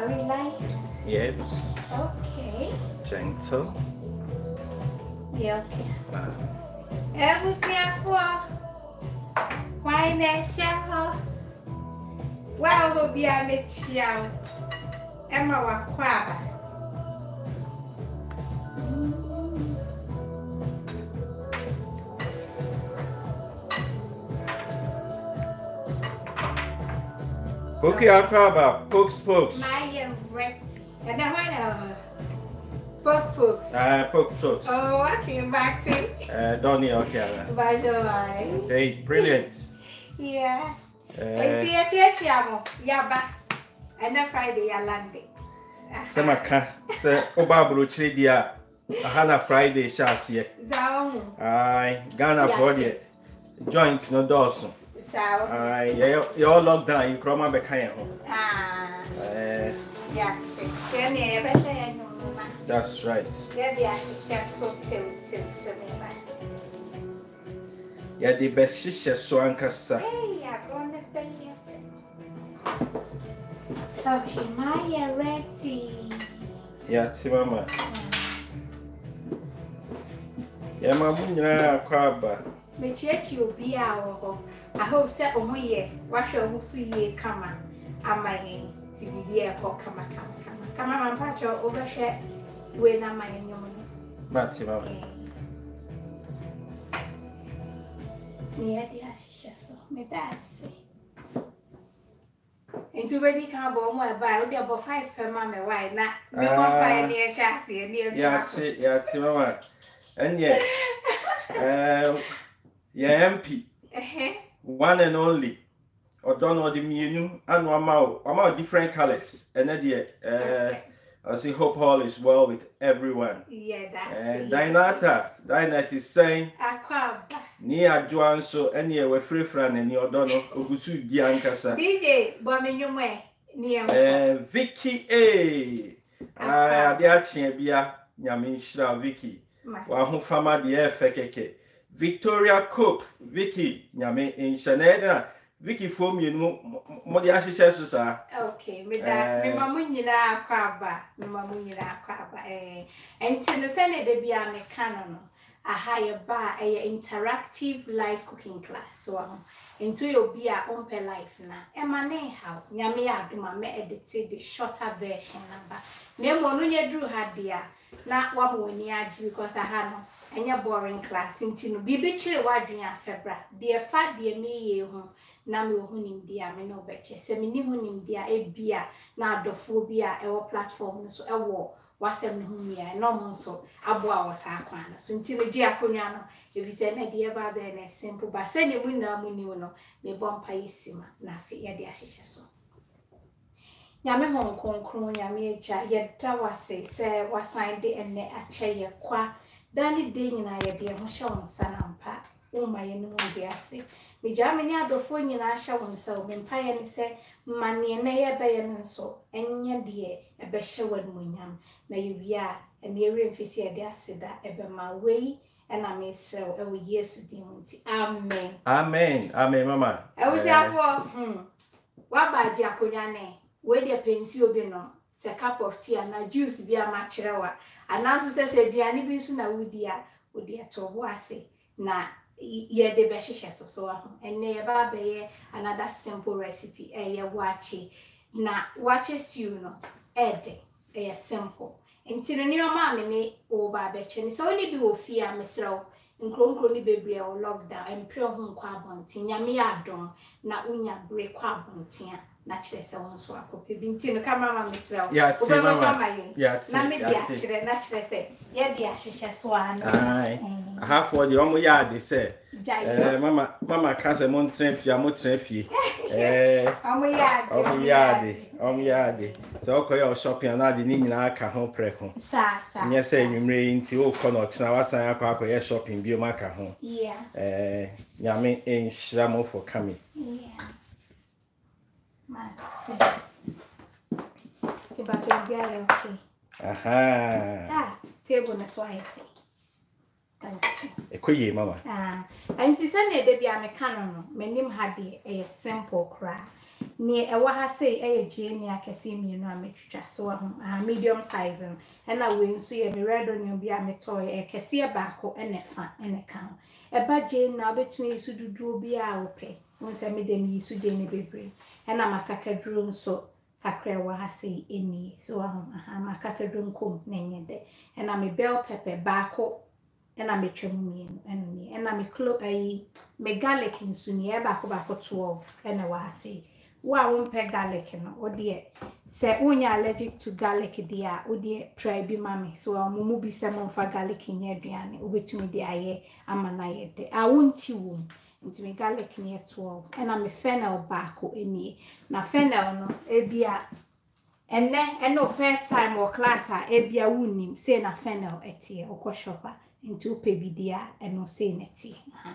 Are we light? Yes. Okay. Gentle. Yeah, okay. Why not shower? Well, will be a bit shower. Emma Waakye. Pokey Aquaba, pokes. My red. And I want pokes. Oh, okay, back to Donnie, okay. By the way. Hey, brilliant. Yeah. And the Yaba. And a Friday, I landed. Samaka, Sir Obabro Tridia, Hana Friday, Shassie. Zaum. Aye, Ghana body. Joints no Dawson. So, aye, you're locked down, you come back here. That's right. Yeah, the best shisha so ankasa. Okay, my ready. Yeah, Mama. Yeah, my moon, crab. Mechiachi obi awo. I hope say omoye wahwe omusu ye kama amaye ti bibi e ko kama man pacho obehwe we na amaye nyom no Mati mama me adi ashisha so me dase enti wedi kan bo mo e ba o de bo 5 per ma me why na me mo pa ni e chase ni e yeah ti mama enye yeah MP one and only or don't know the menu and one different colors and then I see hope all is well with everyone. Yeah, that's and Dinata is saying ni adwan so any we free friend and you don't know ogusu di ankasa DJ bo me nyume ni Vicky ade achie bia nyame nhira Vicky wa ho fama de efekeke Victoria Cope, Vicky, Nyame in Shaneda, Vicky for me, Modiashi says, okay, me that's me mamunina crabba, and to the Senate de be a mechanical, a higher bar, a interactive live cooking class, so into your beer on per life now. Emma how Nyame Aduma me edited the shorter version number. Nemo no drew had dear, not one when because I had no. Anya boring class into no bibi chire wadwen afebra de fa de me ye hu na me hu nim dia me no beche se me ni hu nim dia e bia na adofo bia e wo platform so e wo wasem ne hu ya no mo so aboa wo sa akwan so nti me gi akonwa no e bi se na de ba be na simple ba se ne mu na mu ni no me bompa yisima na afi ye de ahyehye so nyame hon konkron nyame eja ye da wase se wasan de enne ache ye kwa Danny Ding and I had the emotion sanampa, my enemy biasi. Me Germany adofo nyina sha won so me mpaye ne se mane na ye beye ne so enye de e be hye wadmunyam na ye wia e me ere mfisi e de aseda e be ma wei e na me srew e wo Yesu din nti amen mama e wo se afo wa ba ji akonya ne we de pensi obi no se cup of tea na juice bi ama kirewa anaso se biane bi su na wodi to ho ase na ye de be hyehyɛ so aho enne ye ba be another simple recipe ye waakye na waakye stew no ede simple enti no ne o ma me ne o ba be kye ne so oni bi wo fi a mesrew nkronkro ni bebre o lockdown empre ho nkwa abonten nyame ya adon na unya bre kwa abonten na kire se won so akope bi nti no camera mesrew o be mama na me dia kire na kire se ye dia hyehyɛ so ano half for the omo ya de say mama ka se mon trafia mo trafie omo ya de so ko ya shopping na de ni nyina aka ho preko sa nye se nwumre nti o ko no china wasan akọ ye shopping bi o maka ho nyame enhyira mo for coming Matse. Ti ba ke biare okay. Table na so I say. Ekoye mama. Anti sane de bia me kanu no, menim ha de simple kra. Ni ewa ha say jane akese mienu ametwitwa so medium size no na we nso ye me red onion bi ametoy ekese baako enefa eneka eba jane na obetumi isu dudu bi a ope wonse me dem isu jane bebre na makakaduru nso kakra wa ha say eni so makakaduru nkom na nyede na me bell pepper baako na me twam mienu enoni na me garlic nso ni baako 12 na wa ha say wa won't garlic no odie se unya allergic to garlic dia odie try bi mami so mumu bi se monfa garlic nya aduane obetumi de aye amana ye de awonti wom nti me garlic nya 12 na me fennel baako eni na fennel no ebia eno first time or class a ebia wunim say na fennel etie okoshopper nti upebidia eno say neti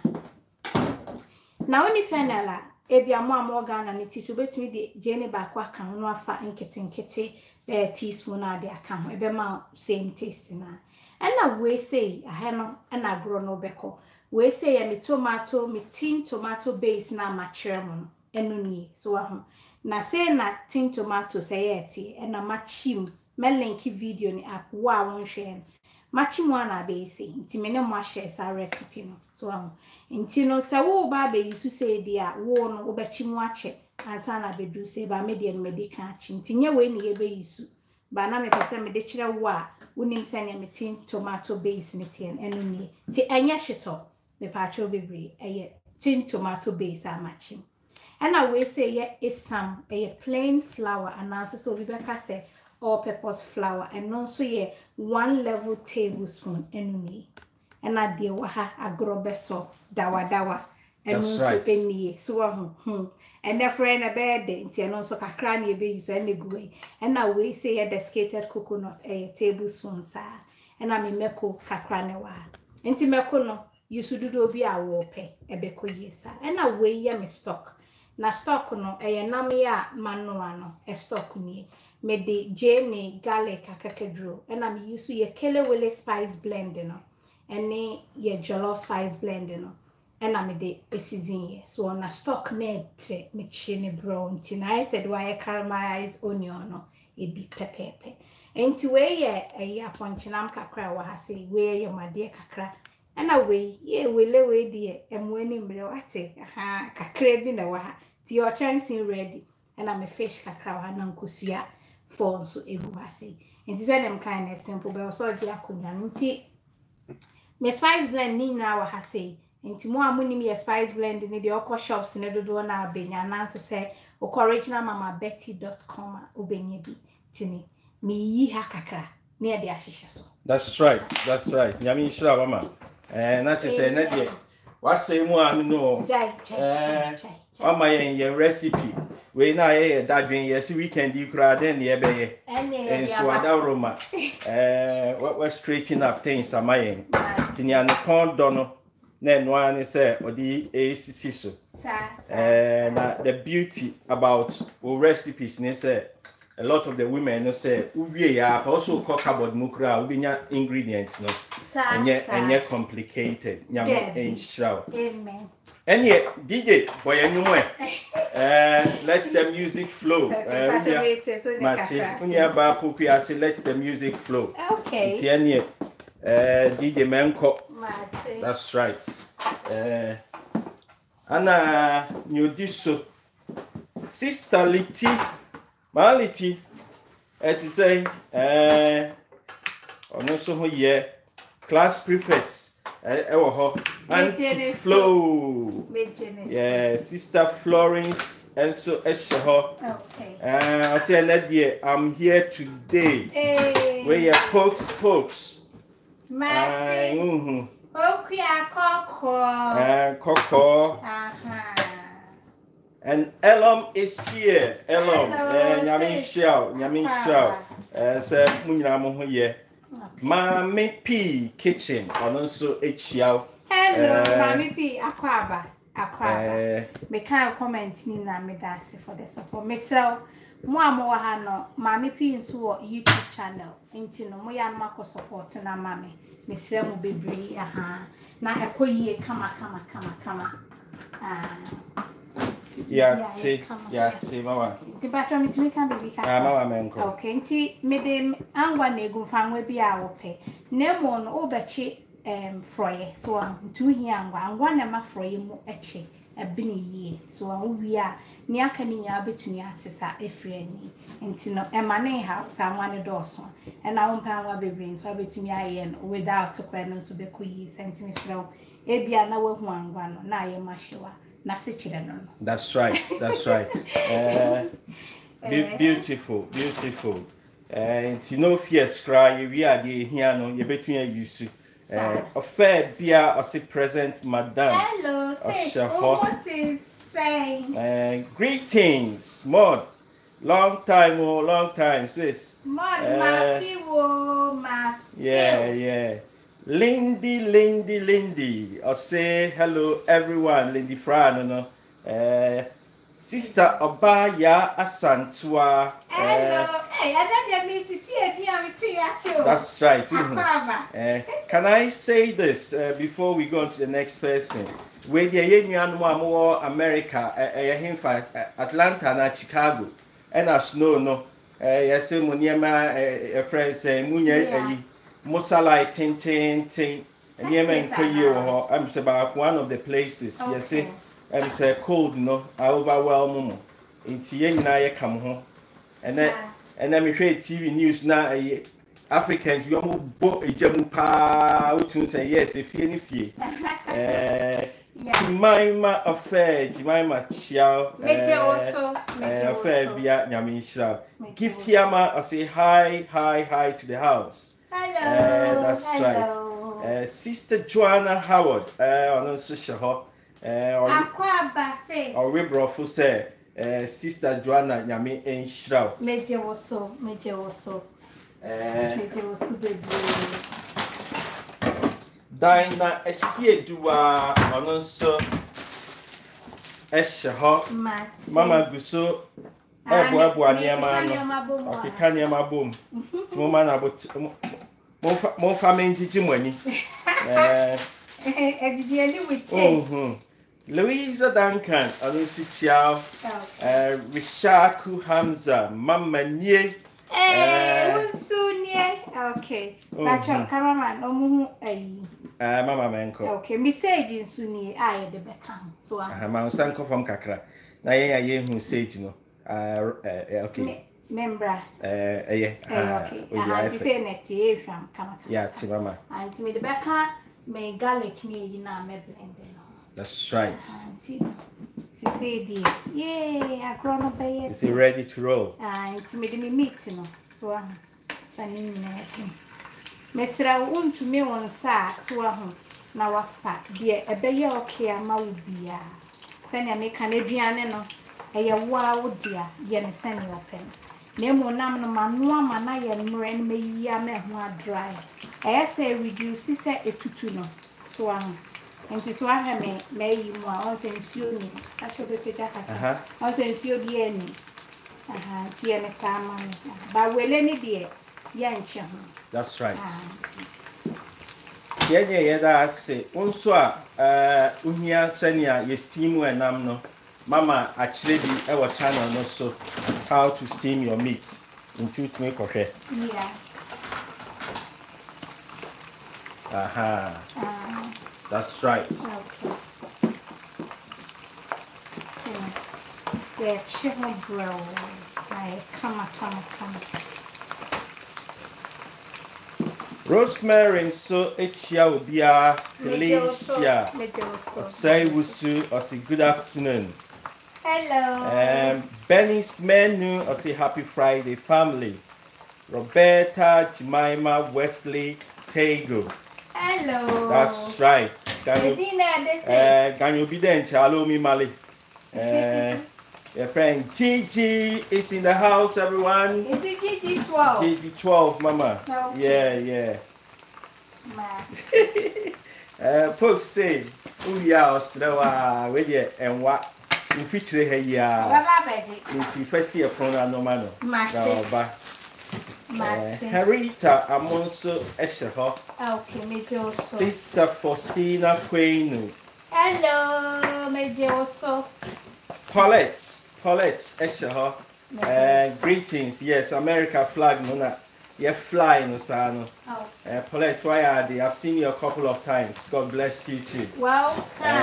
na oni fennel a ebia mo amorgana ni titu betumi de jene ba kwa kan no afa nkete teaspoon ade aka ho ebe ma same taste na na we say aha no na agro no beko we say ya me tomato me tin tomato base na machere mo enu ni so aho na say na tin tomato say eti na machim me link video ni app wa won share machim na base nti me ne mo share sa recipe no so aho nti no se wo ba be yusu say dia wo no wo be chimu ache ansa na bedu say ba me de no medica ache nti nye we ni ye be yusu ba na me pese me de kire wo a unim se ne me tin tomato base ni tien enu ni ti enye shito me pa cho bebre eye tin tomato base amachim na we say ye isam plain flour and also so we be ka say all purpose flour and also ye 1 level tablespoon enu ni na de wa ha agrobeso dawa enu so enie so ho and the friend a bed nti eno so kakra na ebe use ene guwe na we say a desiccated coconut a tablespoon sa na me meko kakra ne wa nti meko no use dudu bi a wo pe ebeko yesa na we ye me stock na stock no nam ya manoa no stock ni me de jene garlic akakadro na me use ye kelewele spice blend no ene ye jollof spice blend no na me de season ye so na stock net me chine brown tin I said why caramelized onion no e bi pepepe enti we ye aponchinam kakra wa ha say we ye made kakra na we ye wele we de emwani mre wate kakra bi na wa ha ti your chance ready na me fish kakra wa na nkosua for so egu ha say enti say dem kind of simple but so dia akonya nti me spice blend ni na wa ha say nti mo amuni me spice blend ni de okọ shops ne dodo na abenya na so say original mama Petite.com obenya bi tini me yi ha kakra na e de ahihye so. That's right nyame shira mama na che say na de wa say mu anu no mama yen recipe we na ye dadwen yes weekend yi kura den ye be ye so adawroma we straighten up things amayen tini an kon do no na no an say odi ACC so na the beauty about recipes ni say a lot of the women no say uwie ya also call cupboard mukra ubinya ingredients no enye complicated nyame enshraw amen any DJ boy anywhere let the music flow Mati unya ba popi ase let the music flow okay ti any DJ Menko Mati that's right ana nyodiso sister Liti Maliti et say ono so ho ye class prefects anti-flow. Yeah, Sister Florence and so okay. I say Nadia, I'm here today. Hey. Where your pokes. Martin. Coco. And Elom is here. Elom. Nyami Shao. Say Munyamo here. OMB Kitchen and also HCL. Hello, OMB Akwaba. Me can comment ni na me dance for the support. Me so mo amowa ha no OMB nso YouTube channel. Enti no mo ya ma ko support na mame. Me sre mo bebre na ekoyie kama. Yeah, see, mama. Ti patro mi timi kan baby kan. Mama menko. Okay, nti me dem angwa na egu fanwa bi a wo pe. Na mo no obechi froye. So ntu hi angwa na ma froye mu eche ebini yie. So wi a ni aka ni nya betuni asesa efre ani. Nti no emane ha sanwa ne doso. E na wo mpa angwa bebre so betumi aye no without to kra no so be koyi sentimeter. Ebia na wahu angwa no na aye mahyewa. That's right. That's right. Beautiful. And you know, fears cry. We are the here no. You between you see. A fair dear or say present, madam. Hello, say. What is saying? Greetings, Maud. Long time, sis. Maud, my Yeah. Lindy. I'll say hello, everyone. Lindy Fran, no. Sister Obaya Asantua. Hello. Hey, I don't meet to That's right. Can I say this before we go on to the next person? With the Union more America, Atlanta and Chicago, and as no. Yes, Munyama, a friend saying, Munya. Mosalai tin and yemen koyo I'm about one of the places you see I'm say cold no I overwhelm into yen na come home and then me share TV news na Africans you bo ejemu pa we say yes if you fie Jemima affair Jemima chiao affair bia nyame nshira gift yama I say hi to the house. Hello. That's right. Sister Joanna Howard, on social or we brought for say, Sister Joanna Yami and Shroud. Major was so. Dinah, a sea dua on so Eshaho, Mama Gusso, Ebuabua near man, okay, Kanyama boom. Woman about more famine Jimwani. Louisa Duncan, Alusi Chow, Rishaku Hamza, Mamma Nye. Okay, Macho Caraman, Mamma Manco. Okay, Miss Agent Sunni, I the Beckham. So I'm Sanko from Kakra. Naye who say, you know, okay. Membra. Okay. I say next year from Kamaka. Yeah, Timama. And to me the Becca may garlic me, you know, me blending. That's right. She said, yay, I grown up by it. Is he ready to roll? And to me, the meat, you know. So I'm sending me. Messra won't to me on sack, so I'm now a fat, dear, a bay okay, a mawbia. Send a make Canadian, a wow, dear, yen send you a pen. Nemo nam no manua mana ye mren me ya me ho dry. I say reduce say etutu no. So enti so aha me yi mu a on say nsuo ni. A cho be peta kaka. On say nsuo bi ani. Tie me sama ni. Ba wele ni de ya nche ho. That's right. Ye da say onso a uhia sania ye steam enam no. Mama actually be our channel no so how to steam your meat into it make okay. Yeah. That's right. Okay. The chicken grill. Come. Rosemary so echia obia Felicia. Say wusu or say good afternoon. Hello. Benny's menu or say happy Friday family. Roberta, Jemima, Wesley, Tego. Hello. That's right. Can you be there? Chalo mi mali. Your friend Gigi is in the house, everyone. Is it Gigi 12? Gigi 12, Mama. Okay. Yeah. Folks say, we are Australia, where and what we feature here. It's first year pronoun no man. Harita Amonso Eshaho. Okay, maybe also. Sister Faustina Quainu. Hello, maybe also. Paulette, Esha, greetings. Yes, America flag, Mona. You're flying, Osano. Paulette, why are they? I've seen you a couple of times. God bless you too. Well,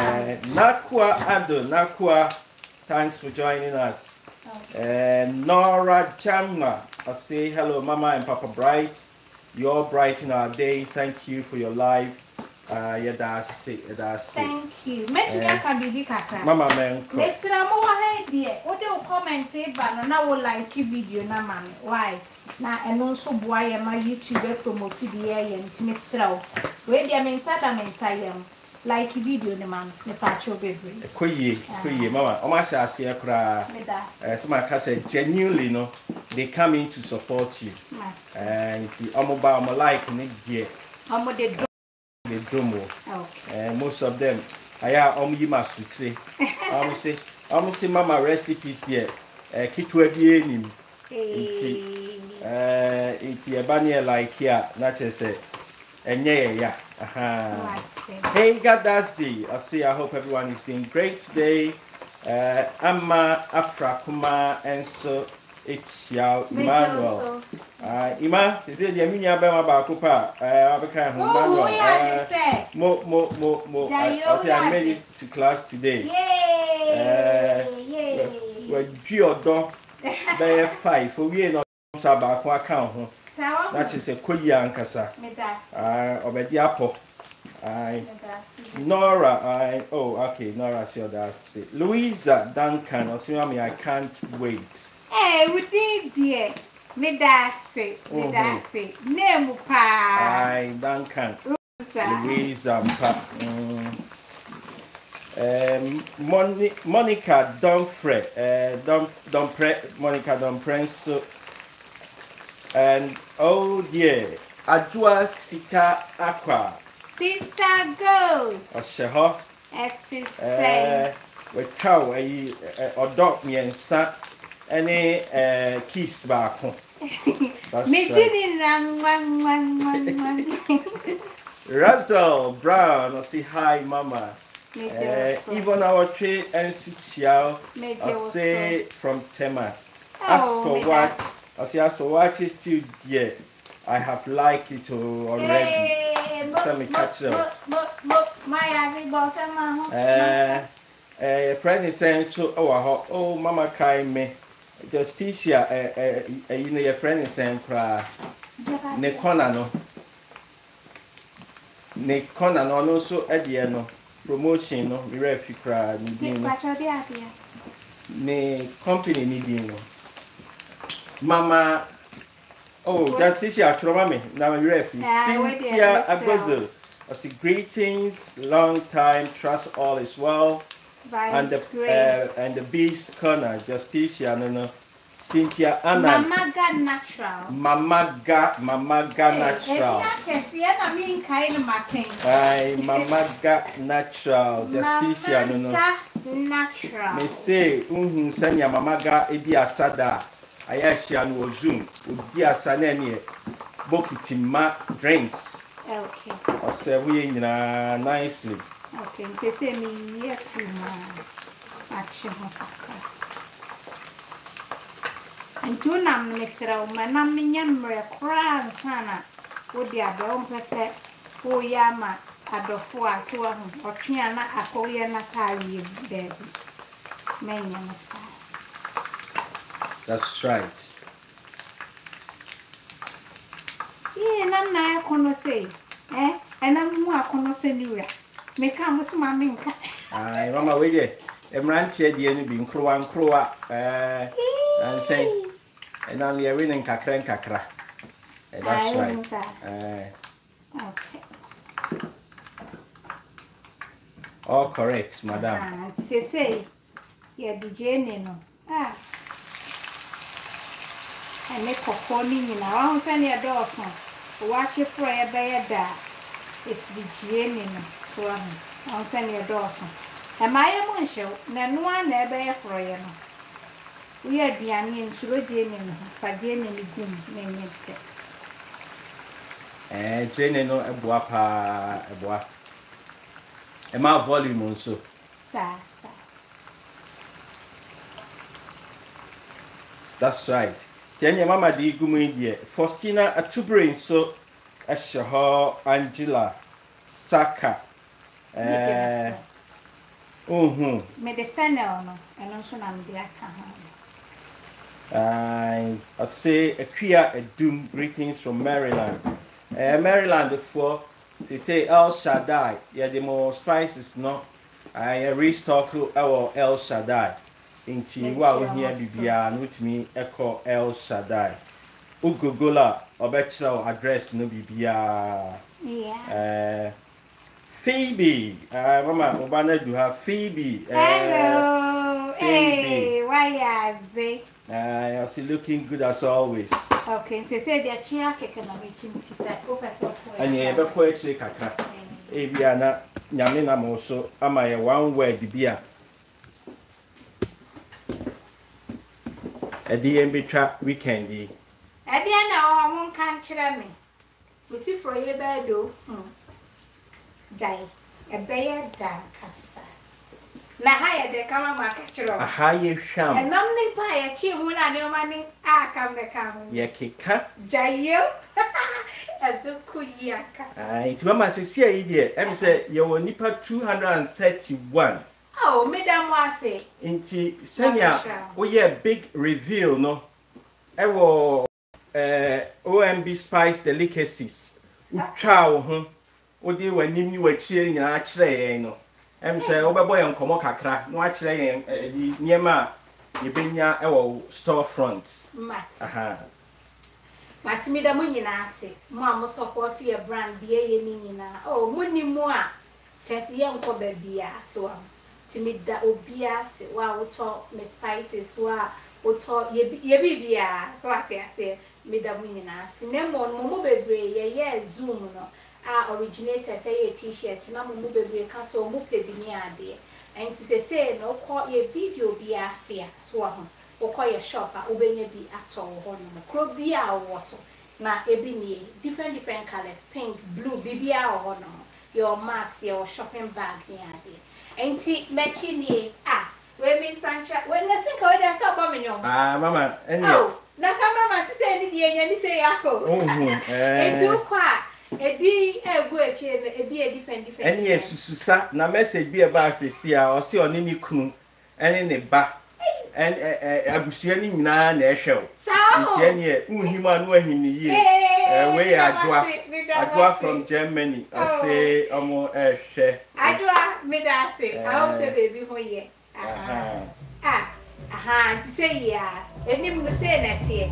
Nakwa, thanks for joining us. Nora Jamma, I say hello, Mama and Papa Bright. You're bright in our day. Thank you for your life. Yeah, that's it. Thank you. Mama, man. Listen, I'm over here. What do you comment? But now will like video, na man. Why? Now and also why my YouTube promote the air and to Miss Row. Where the inside like video, the man, the patch of baby. Kuye, Mama. Omasha see a cry. Some I say genuinely, no, they come in to support you. And I'm about my like in it. I'm the drum. Most of them, I am Yimasutre. I'm say Mama recipes there. Keep to be in it's a banner like here, not just a yeah. Hey, God, that's it. I hope everyone is doing great today. Amma Afra Kuma and so it's Yao Emmanuel. Ima, is it the Aminia Bama Bakupa? Emmanuel. I say I made it to class today. We're your dog. They 5 for we not Sabakwa account. That is a Koyan Kasa. Obedi Apple. Nora, okay, Nora, sure that's it. Louisa Duncan, or see I can't wait. Hey, we did, dear. Me that's it. Name pa. Duncan. Louisa Monica Monica Domfre, so and oh yeah, Ajua Sika Aqua. Sister Gold. Osheho. Exercise. With cow, or dog me and son, any kiss back. Me didn't one. Russell Brown, I say hi, Mama. Even our trade and Sixiao, I say from Tema. As for what is still dear, I have liked it already. Let me catch up. Friend is saying so. Oh, Mama, kai me. Just teach you, you know, your friend is saying, cry. Nekona no, so Ediano. Promotion, no, we refi cry. Ne company needing. Mama, oh, that's this year, Tromame. Now, we refi. Cynthia Agozo. I say greetings, long time, trust all is well. And the beast corner, Justicia, no, Cynthia Anna. Mama got natural. Mama got natural. Justicia, no. Natural. Me say, sanya Mama got Ebi Asada. I actually will zoom. Udia Sanani, Bokitima drinks. Okay. I say we nicely. Okay, they say me here for action. And two nam Mr. Manamian Mura Sana would the other person who yama at the four so or Triana Akoyana Kari baby. Many That's right. Yeah, and I'm not gonna say, and I'm more gonna say you. Me come with my minka. Aye, Mama, wait there. Rancher, the enemy being crow and say, and only a winning kakra. That's right. Okay. All correct, madam. Say, yeah, the Jenny, no. I make a pony in our own family adoption. Watch it for a bear. It's the Jenny, so I'm sending a daughter. Am I a monster? No one ever for you. We are the onion, so Jenny, for Jenny, name it. Jenny, no, a bois. A more volume also. Sir. That's right. Tianya mama di gumu Faustina Atubrain so Ashaho Angela Saka. Me the fennel no and also nam dia ka I'd say a queer a doom greetings from Maryland. Maryland for they say El Shaddai. Yeah, the more spices no. I restock our El Shaddai. Inti wa here bibia no timi echo El Shaddai. Ugogola obechla address no bibia. Yeah. Phoebe. Mama Obana do have Phoebe. Hello. Phoebe. Hey, why is it? I see looking good as always. Okay, so say the chia cake na me chim ti say professor. And ye be po echi kakra. E bia na nyame na mo so ama ye one word bia. E di embetwa weekend yi. E bia na o mo kan kire me. Me si fro ye be do. Jai. E be ye dan kasa. Na ha ye de kama ma ka kire. Aha ye hwam. E nam ne pa ye chi hu na ne ma ne aka me ka hu. Ye keka. Jai yo. E do ku yi akasa. It mama say see yi de. Em say ye wo nipa 231. Oh, madam wase. Inti senior we ye big reveal no. E wo OMB spice delicacies. Utwa wo ho. Odi wanim ni wachie nyina akire yen no. Em say obebo ye nkomo kakra no akire yen di niema ye benya e wo storefront. Aha. Matimi da mu nyina ase. Mo am support your brand bia ye ni nyina. Oh, muni mu a. Chesi ye nko ba bia so am. Timida obia se wa woto me spices wa woto ye bibia so ase me da mu nyina ase. Nemo mo bebre ye zoom no. Originator say a t-shirt na mo bebre ka so mo pe bi ni ade. Enti say no call ye video bi ase so ho. Call your shop ubenya bi ato ho no. Kro bi a wo so na ebi ni different colors, pink, blue, bibia ho no. Your marks your shopping bag ni ade. Enti mechi ni we me sancha we na sinka we da so ba menyo. Mama eni. Oh, na ka mama si say ni die nya ni say yako. Enti ukwa edi egu echi ebi e different. Eni esususa na message bi e ba asesi a o se oni ni kunu eni ne ba. En abusua ni nyina na ehwew. Nti eni e unhim anu ahim ni yie. We adwa from Germany. I say omo ehwe. Adwa me da say. I hope say baby ho ye. Ti say ya. Eni mu say na tie.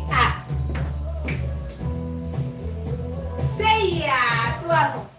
Say ya. So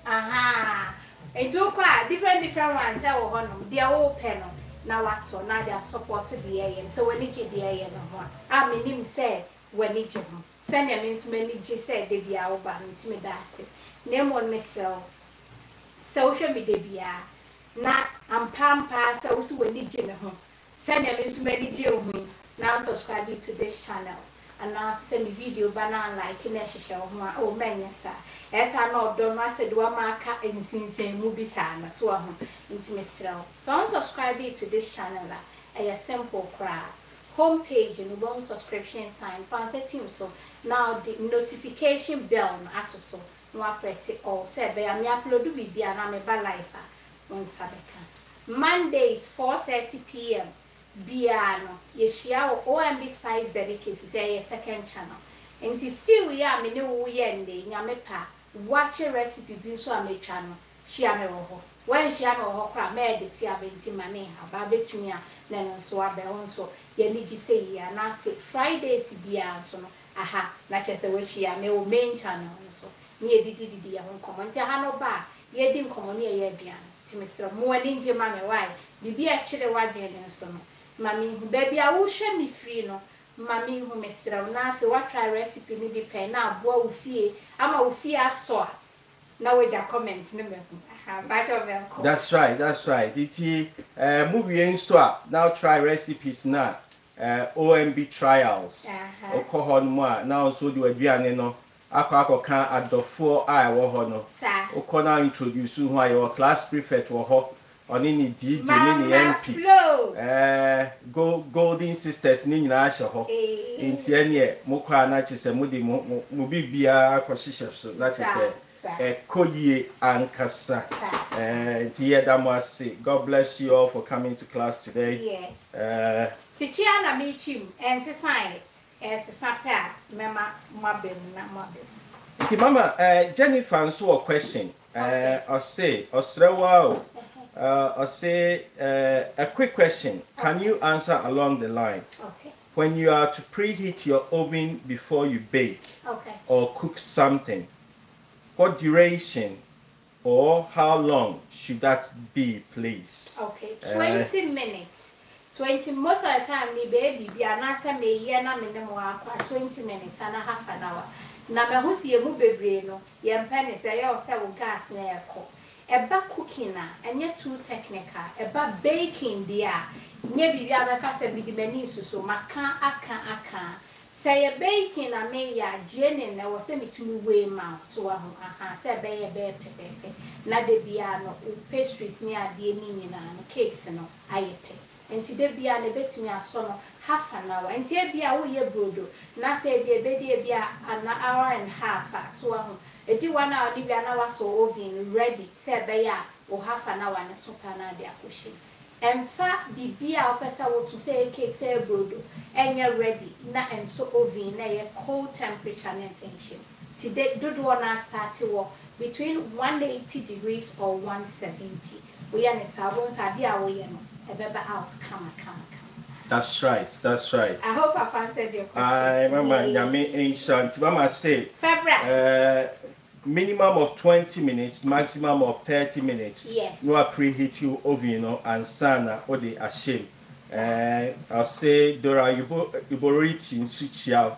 Etu kwa different ones e wo ho no. Dia wo pe no. Na wato na dia support the ayen. So when it the ayen no ho. Menim say when it ho. Send ya means many G said de bia wo ba ntimi da ase. Name on Mr. So hwe me de bia. Na ampampa so so when it ne ho. Send ya means many G ho. Now subscribe to this channel. And now send me video banana like in a shisha ho. Oh menya sa. Esa no do no said wa maka ensinsen mu bi sa na so ho. Ntimi sraw. So subscribe to this channel a simple cry. Homepage and one subscription sign for team so now the notification bell at so no press it all say be am upload bibia na me ba live on sabeka Mondays 4:30 p.m. bia no ye share OMB spice delicacies say second channel enti still we am ne wo ye nde nyame pa watch recipe bi so am channel share me wo ho when share me wo ho kra me edit ya benti mane ha ba betumi a na so abe won so ye ni gi say ya na Fridays bia so no na chese we share me wo main channel so ni edidi ya ho comment ha no ba ye di nkomo ne ye bia ti me sro mo ani nje ma me why bibi a kire wa de ne so no mami hu ba bia wo hwe mi free no mami hu me sro na afi wa try recipe ni bi pe na aboa wo fie ama wo fie aso na we ja comment ne me hu That's right. Iti movie so now try recipes na OMB trials. Okohon mo now so the aduane no akoka adofo a wo ho no. Okona introduce who your class prefect wo ho oni ni DJ ni MP golden sisters ni nyina ahye ho enti ene mokwa na chese mudi mu bibia akwahihye so na chese koyie ankasa enti yedamwase. God bless you all for coming to class today. Yes. Teacher na me chim and sign sapa mema mabem na mabem. Enti mama Jennifer answer a question. I say Osrewa I say a quick question. Can you answer along the line? Okay. When you are to preheat your oven before you bake or cook something, what duration or how long should that be, please? Okay, 20 minutes. 20 most of the time, me baby be anasa me ye na me nemo akwa 20 minutes and a half an hour. Na me hu sie mu bebre no, ye mpene say ye o say wo gas na ye ko. Eba cooking na enye too technical. Eba baking dia. Nye bibia abeka se bidi mani suso maka aka. Say a baking na me ya jene na wo se mitumi we ma so ahu say be pepe. Na de bia no pastries ni ade ni nyina no cakes no ayepe. Enti de bia na betumi aso no half an hour. Enti e bia wo ye brodo na say bia be de bia an hour and half so ahu. Edi 1 hour ni bia na waso oven ready say be ya o half an hour na so pa na de akoshi. Emfa bibia opesa wo to say cake say brodo enye ready na enso oven na ye cold temperature na infection. Today dodo na start wo between 180 degrees or 170. We are na sabon sade a wo ye no ebeba out come. That's right. I hope I've answered your question. I mama nyame ancient mama say February minimum of 20 minutes, maximum of 30 minutes. Yes. No preheat your oven and sana or the ashame. I'll say Dora Yuboriti in Suchiao.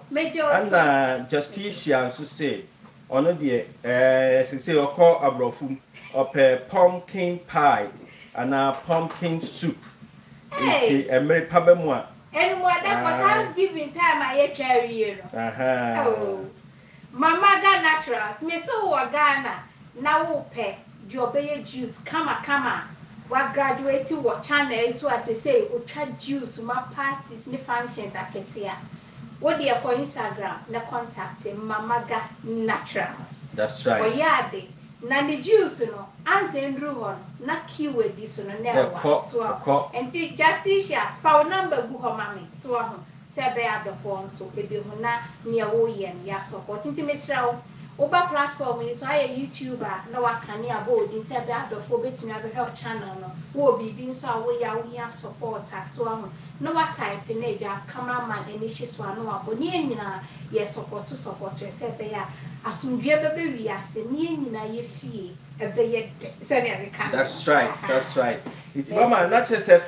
And Justicia so say on the say or call abrofum of a pumpkin pie and a pumpkin soup. It's a very pabemwa. And whatever Thanksgiving time I carry you. Oh. Mama ga naturals me so wa Ghana na wo pe di obeye juice kama wa graduate wo channel so as say o twa juice ma parties ni functions akesia wo de ko Instagram na contact Mama ga naturals. That's right. O yade na the juice no anse ndru ho na keyword so no na wa so enti Justicia fa number gu ho mami so ho sebe adofo so ebi hu na ne wo ye ya support nti mesra oba platform ni so aye YouTuber na wakane abo di sebe adofo betumi abehwe channel no wo bibi nso a wo ya support so ahu no wa type na ja cameraman eni hyeso anu abo ni enyina ye support sebe ya asundue bebe wi ase ni enyina ye fie ebe ye se ne aka. That's right. It's mama not just a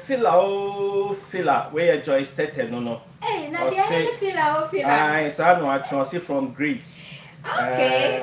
filler where you joy stated no. Hey, na dey filler. I so no atron from Greece. Okay,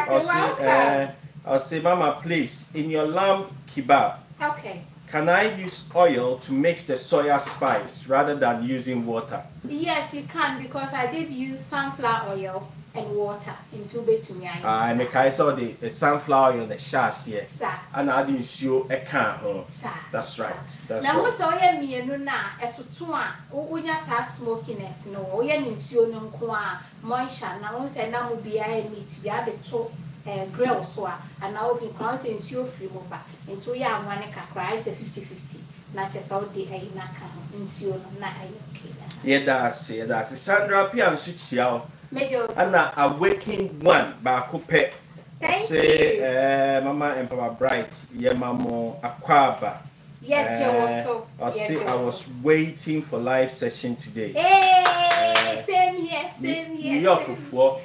I'll say mama please in your lamb kebab. Okay. Can I use oil to mix the soya spice rather than using water? Yes, you can because I did use sunflower oil and water into betumi. I make I saw the sunflower oil the shas here. And I didn't show a can. That's right. Now most oil me no na etutu a unya sa smokiness no oil nsuo no nko a moisture na won say na mo bia meat bia de to grill so and now if you can say nsuo free mo ba into ya anwane kakra I say 50-50 na chesa o de ai na ka nsuo no na ai okay. Yeah that's Sandra Pia nsu chia and a waking one back pet. Say Mama and Papa Bright, yeah mamo akwaba. Yeah, I was waiting for live session today. Hey, same here. You're for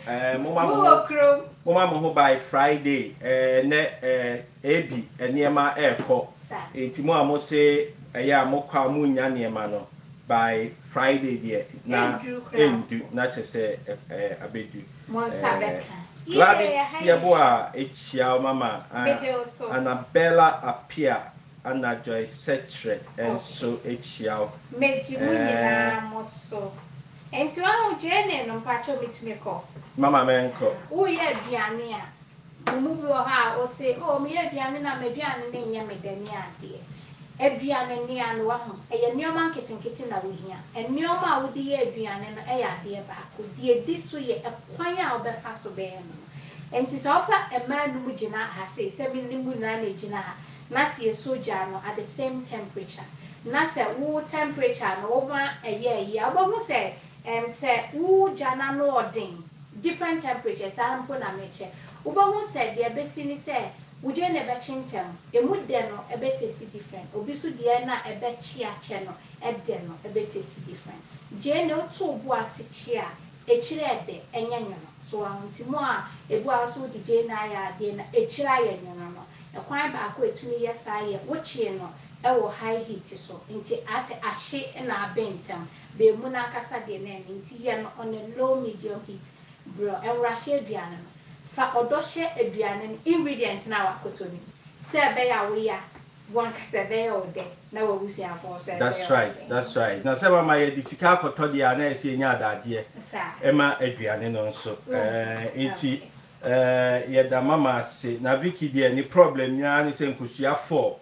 Mama by Friday, AB and Yama Airport. Intimo mo say ya mo kwa munya niemano by Friday there. Na not just say abedu. Gladys Yabua Echia Mama Annabella appear Anna Joy Setre and so Echia Mosso. And to our journey no patcho me call. Mama Menko. Oh, yeah, Diania. Move your house or say, oh, me, Diana, Mediana, and Yamedania, dear. aduane ne anu ho eye nneoma nketen na wohia nneoma a wodi ye aduane no ade baako die di so ye ekwan a obefa so be no enti so ofa emanu mu gina ha sei se bi nimu na gina ha na se soja no at the same temperature na se wo temperature no over eye obohu se se wo jana no odin different temperatures ampo na meche obohu se de besi ni se uje na ebe chintem emude no ebe tesi different obi so de na ebe chi ache no ede no ebe tesi different je no to obu ase chi a echire ede enyanyo no so antimo a ebu aso de je na ya de na echire ayenyo no ekwan ba ko etumi yesa ye wo chi no ewo high heat so nti ase ahye na abentem be mu na akasa de na nti ye no on a low medium heat bro enrahye aduane no fa odoshe aduane ingredient na wakoto ni se be ya we ya one kase be ya ode na wo busu afo se that's right na se mama ye disika koto dia na ese nya adade ema aduane no nso enti ye da mama se na Vicky dia ni problem nya ni se nkusua 4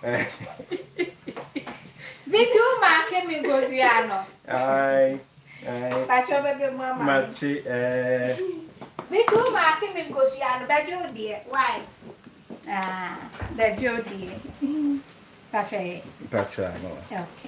Vicky ma ke mi gozua no ai pacho bebe mama mati Vicky ma ke mi gozua no ba jo die why the jodi pacho no okay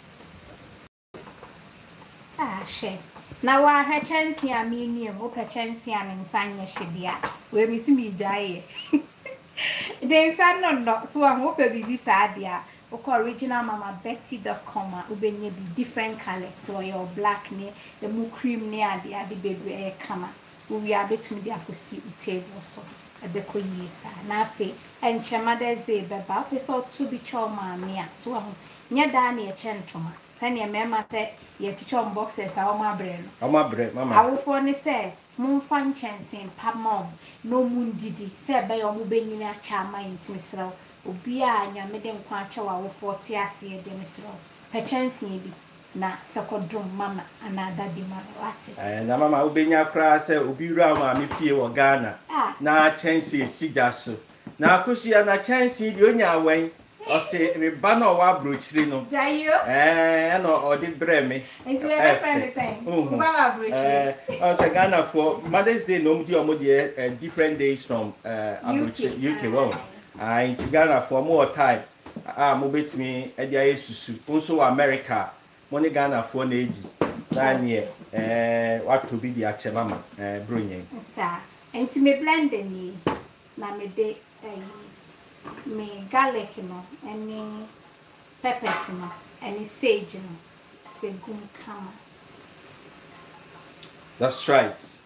she na wa ha chance ya mi ni mo pa chance ya mi nsanye hyedia we mi si mi jaye de san no so a mo pa bibi sa dia o original mama betty.com ubenye bi different colors so your black ne the mu cream ne ade bebre kama we are betumi dia kosi table so adeko yesa na afi enche Mother's Day beba peso to bi choma mia so ho nya da na ye chentoma sane mema se ye tichom boxes a o mabre mama awofo ne se mumfa nchensen pamom no mundidi se be yo mu benyina acha ma intimisro obi a nyame de nkwa acha wa awofo te ase de misro pechensen bi na fekodum mama anada di mama wate na mama ubenya kra se obi wura ma me fie wo Ghana na chensen siga so na akosia na chensen di onya awen o se me ba na wa brochiri no jayo no o di breme into a friend saying ba brochiri o se Ghana for Mother's Day no di o mo di different days from UK wow in Ghana for more time mo betimi e dia yesusu also America money Ghana for na eji na ne what to be the ache mama bronyen sa enti me blend ni na me de me garlic no any peppers no any sage no the gum kama that's right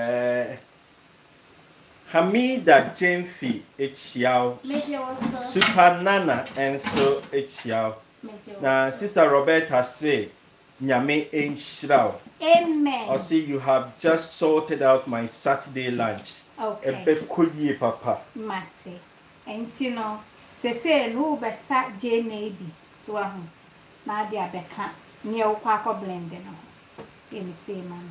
Hamida Jenfi echiao Super Nana and so echiao na Sister Roberta say nyame enshirao amen or say you have just sorted out my Saturday lunch okay ebe koyie papa mate enti no se no be sa je na bi so ahu na dia beka ne wo kwa ko blend no emi say man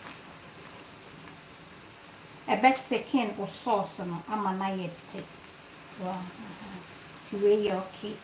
ebe second o sauce no ama na yete so ti we okay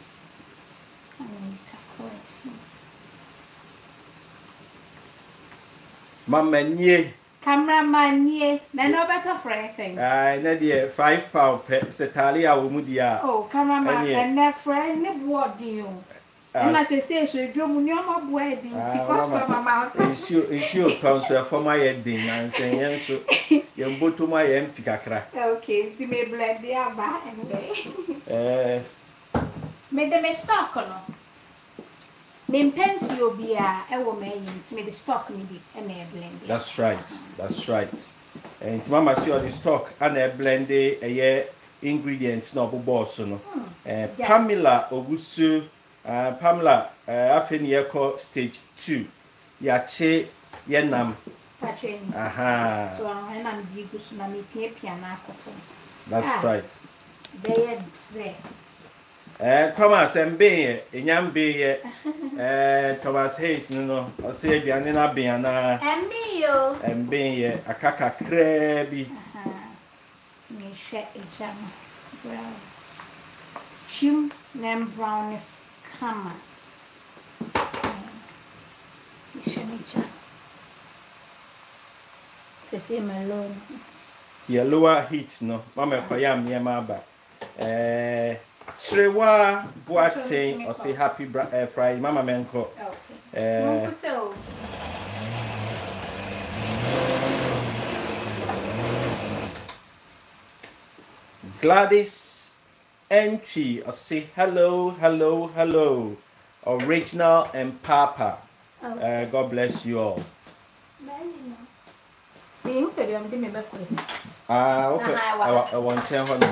mama nie cameraman nie na no better friend say na dia £5 per setali a wo mu dia oh cameraman and na friend ne boarding you na se so dwomu ni o ma board din ti ko so mama issue transfer for my heading and say yen so yen boto my empty kakra okay ti me blend dia ba anyway me de me stock no me pensi obi a e wo me yin ti me the stock ni bi e na blend that's right and mama see all the stock and e blend e ingredients no boss no Pamela Ogusu Pamela afeni yeko stage 2 ya che yenam aha so enam di gusu na me pia na akofo that's right they say come on sembe enyambe Thomas Hayes no o se aduane na bia na embe akaka krebi me she ejam brown chim nem brown Come on. The same alone. The lower heat, no. Mama, Koyam, near Maba. Shrewa, Waakye, or say happy Friday, Mama Menko. So. Gladys entry or say hello. Original and Papa. God bless you all. Okay. Okay. I want to tell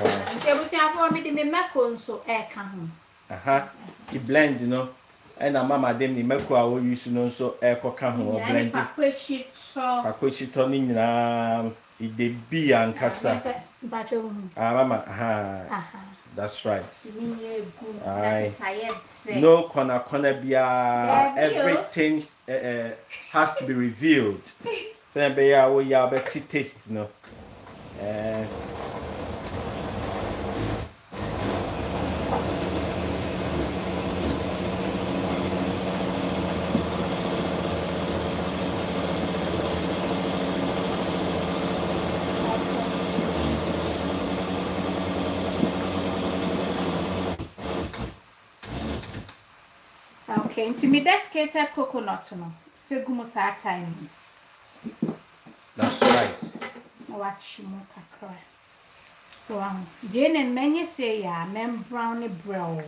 you blend, you know. And a mama dem ni meko a wo use no so e koka ho o blend. Shito ni na ide bi ankasa. Mama, that's right. No corner bia, everything has to be revealed. So be ya we ya be taste no. Okay, into me desiccated coconut no. Fegumo sa time. That's right. Watch mo kakra. So Jane and many say ya mem brownie brown.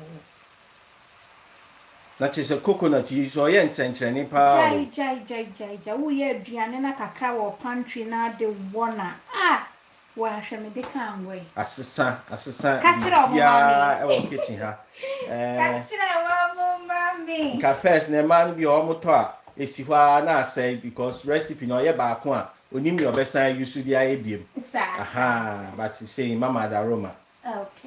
That is a coconut you so yen sencheni pa. Jai. Wo ye aduane na kakra wo pantry na de wona. Wa hwe me de kan we. Asesa. Ya e wo kitchen ha. Kachira wo mami. Ka first na man bi o moto a esi hwa na asai because recipe no ye ba ko a onim your best use to the IBM. But you say Mama the aroma. Okay.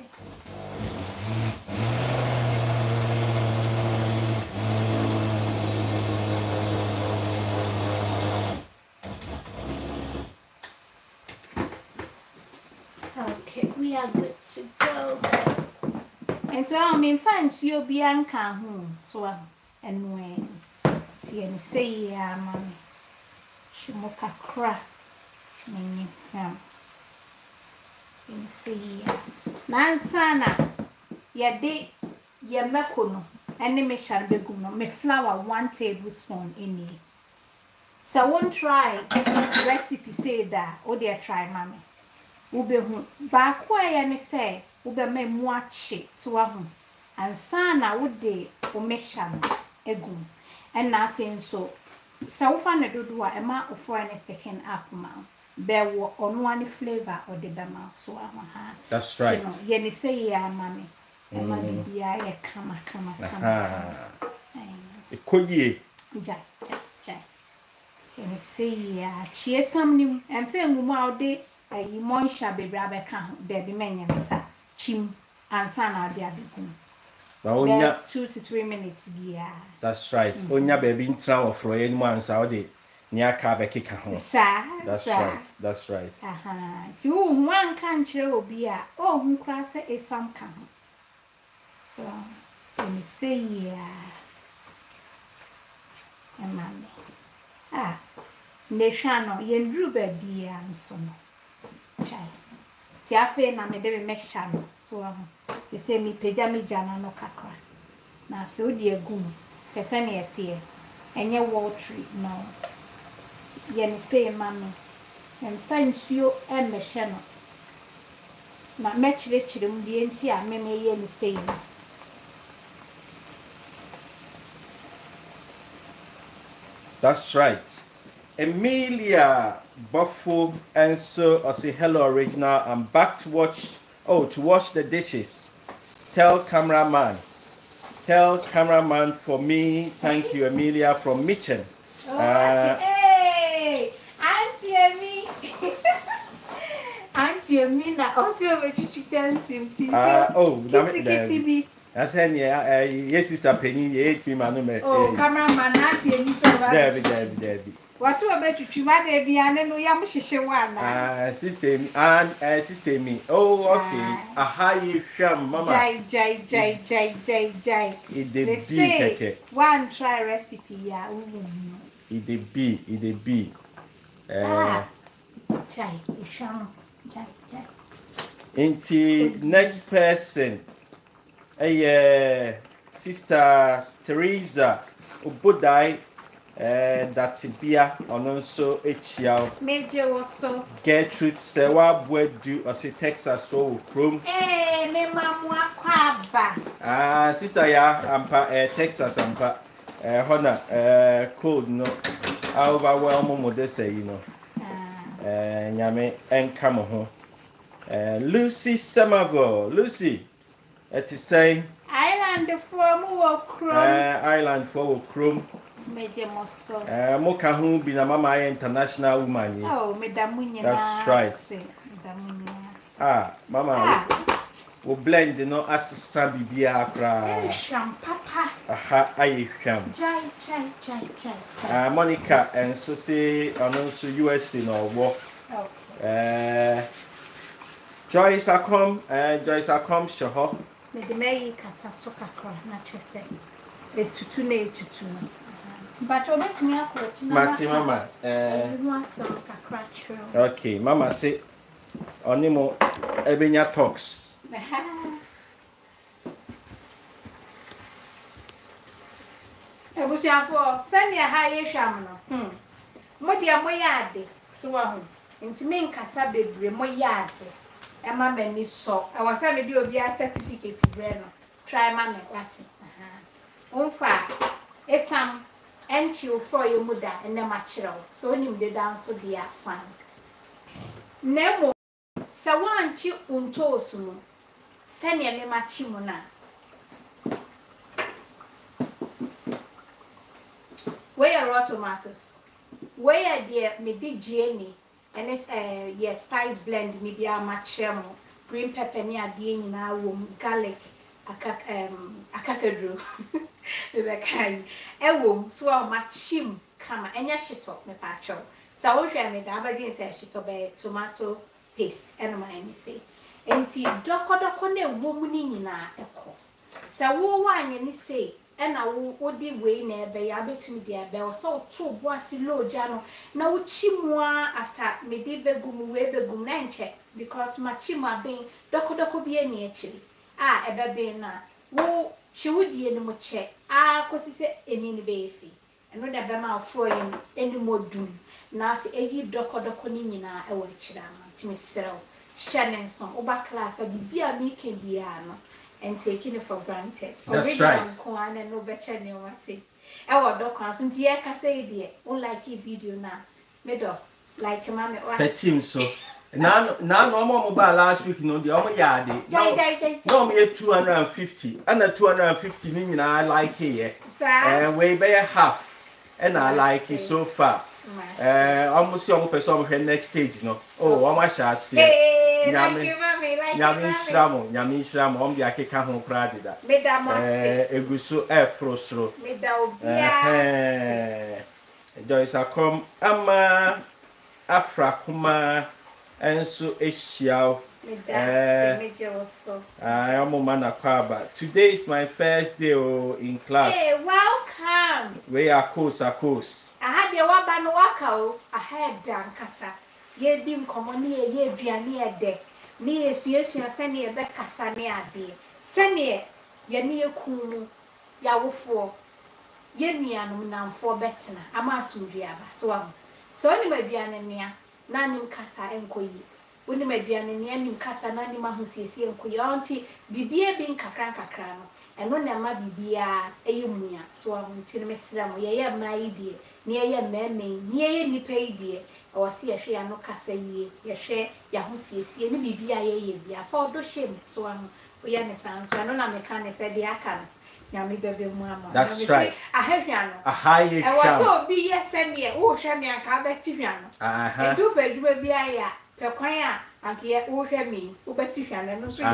Okay, we are good to go. And so I mean, fancy you'll be anchor so and when say, mommy. Shimoka cra. Mini ham. In see Nansana. Ya de ya mekono. And me shall be guno. Me flour 1 tablespoon in it. So won't try recipe say that. Oh dear try mommy. Ube hu back way and say ube me muachi so and sana would de o me sham egum. And nothing so. So far do Emma for any second up mouth. Bear on one flavor or the bema. So that's right. Yenny say ya mammy. Mammy be I come. It could ye. Jack. Yenny say ya cheer some new and film out day a moisture be rabber count there be many chim and sana be a big 2 to 3 minutes yeah. That's right. Onya baby in travel for anyone Saudi near Kabeki Kahon. That's right. To one country will be a who cross a some count. So let me say yeah. And mammy. Neshano yen drube be and so no. Child. Tiafe na me debe make shano. So they say me pejami jana no kakra. Na so di egum. Pese na etie. Enye watery no. Yen say mami. En fansuo e mehye no. Na me chire mu die nti a me yen say no. That's right. Emilia Buffo and so I say hello original. I'm back to wash the dishes. Tell cameraman for me. Thank you, Emilia from Mutton. Hey, Auntie Emi. Auntie Emi na also we chicken simti. Kitty. I said yes sister Penny 8 me man. Oh, cameraman Auntie Emi so bad. Debbie. What's what about you? You might be an and we am one. Sister me. Oh, okay. A high sham, Mama. Jai. It the bee, one try recipe, yeah. It the bee. Jai, sham. Into next person. Sister Teresa Ubudai. That's beer on also HL. Major was so Gertrude Sewa Bwedu or say Texas so chrome. Me mamma quaba. Sister ya ampa Texas ampa Hona cold no overwhelm modest you know. Nyame come home. Lucy Somerville. Lucy it is saying Island for more chrome. Island for chrome. Moka who be a mama international woman. Oh, Madame, that's right. Mama, we blend you know as Sabi Bia cry. Papa. I sham. Monica and so say and also US in our war. Joyce I come, Shaho. The May Catasoka cry, not just say. It's to but you let me up with Mama. Okay, Mama say Onimo Ebenya talks. I was your for send your high shamano. Modia moyade, so into me casa baby, moyade. And my man is so. I was having you be a certificate, Breno. Try mammy, Latin. Far, some. And you for your mother and the matchrow, so him the down so dear fun. Nemo, so one chip unto sumo. Send ye me machimona. Where are tomatoes? Where dear me big jenny and it's yes spice blend me be a matchemo, green pepper near dear in our womb, garlic, a cacadro. So machim kama enya shito me pacho sa wo hwe me da abadin say shito be tomato paste eno ma ni say enti doko na ewo ni nyina eko sa wo wanye ni say ena wo di we na ebe ya betumi di ebe o so to bo asi loja no na wo chimua after me di begum we begum na nche because machim abin doko bi eni echiri ebe be na wo chiwudie ni mo che kosi se eni ni besi eno da be ma afro yin eni modum na afi eyi doko ni nyina e wo chira ma timi serew shanenson oba class bibia mi ke bia no and taking it for granted. That's right. And no better than what say. I will doko so nti e ka say die unlike video na medo like mama Petite so now no more mobile last week no the yard no me 250 and 250 meaning I like here and way by half and I like it so far almost your person next stage no almost shall say Yami Shram on the Akeka home pride that Eguso Frosro Joyce I come Afra Kuma and so Asia. I am a man Aquaba. Today is my first day in class. Hey, welcome. We are course. I had your waban waka. I had Dan Casa. Ye dim commonie, ye near deck. Near Suecia, send ye back Casa near dear. Send ye, ye near Kumu, Yawufo. Ye near no for better. Amasu Riaba. So anyway, be an near. Nanim kasa enkoyi woni maduane ne anim kasa nanim ahosiesie enkoyi onti bibie bi nkakra no eno na ma bibia eyemua so ahonti ne mesra mo ye maidie ne ye meme ne ye nipa idie o se ye hwe ano kasa yie ye hwe ya hosiesie ne bibia ye bia fa odo shem so ahon oya ne sanso eno na meka ne se de aka no nyame bebe mu ama. That's right. Ahehwa no. Ahai. E was so be yes and ye wo hwe me aka beti hwa no. E do beduma bia ya pe kwan a anke wo hwe me wo beti hwa no so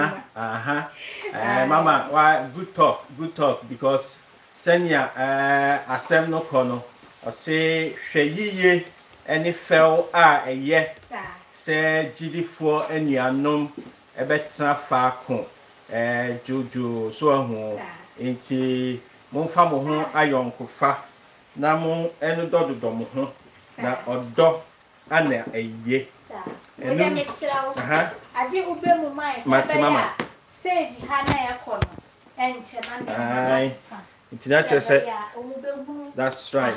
Mama, why good talk because senya asem no kono say Shaye any fell ye say GD4 and Yanum a better farco Jojo so inti Monfamo home ayon kufa Namon and Dodo domo na odo ane ye and then I did obey my mama stage Hannah and Chaman. It's not just that's right.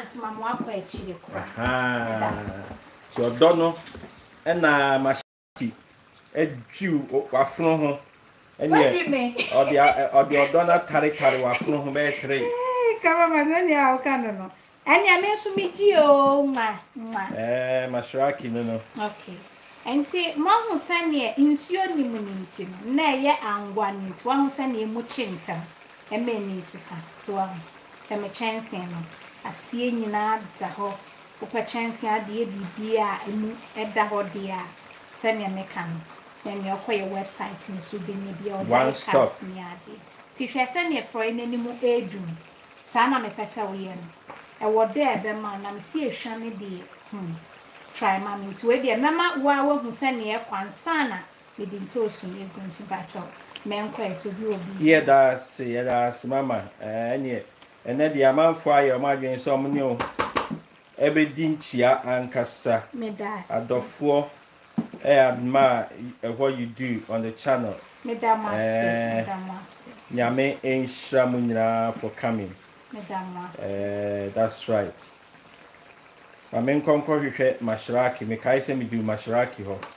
So Dono and Mashaki a Jew or from home. And yet, or the Donna Tarikari were from home by 3. Come on, I can't. And I mentioned me, you, Mashaki, no. Okay. And see, Mamma send ye in your immunity, nay, and 1 send ye muchinta. A many so a chance a seeing in a daho, or chance a dear dear and daho dear. Send your mecan. Then your website in Subin one stop. Tisha send ye for any more aidroom. Sama me pesa wien. A word there, the man, I'm see a shiny dear. Try mammy to a dear mamma, while who send ye one sana. We didn't toast me going to battle. Yeah, that's Mama, and yet, and then the amount for your margin some new every dinchia and cassa. At 4 I admire what you do on the channel. Yame ain't Shramuna for coming. That's right. I mean, conquer Mashraki, make I say me do Mashraki ho.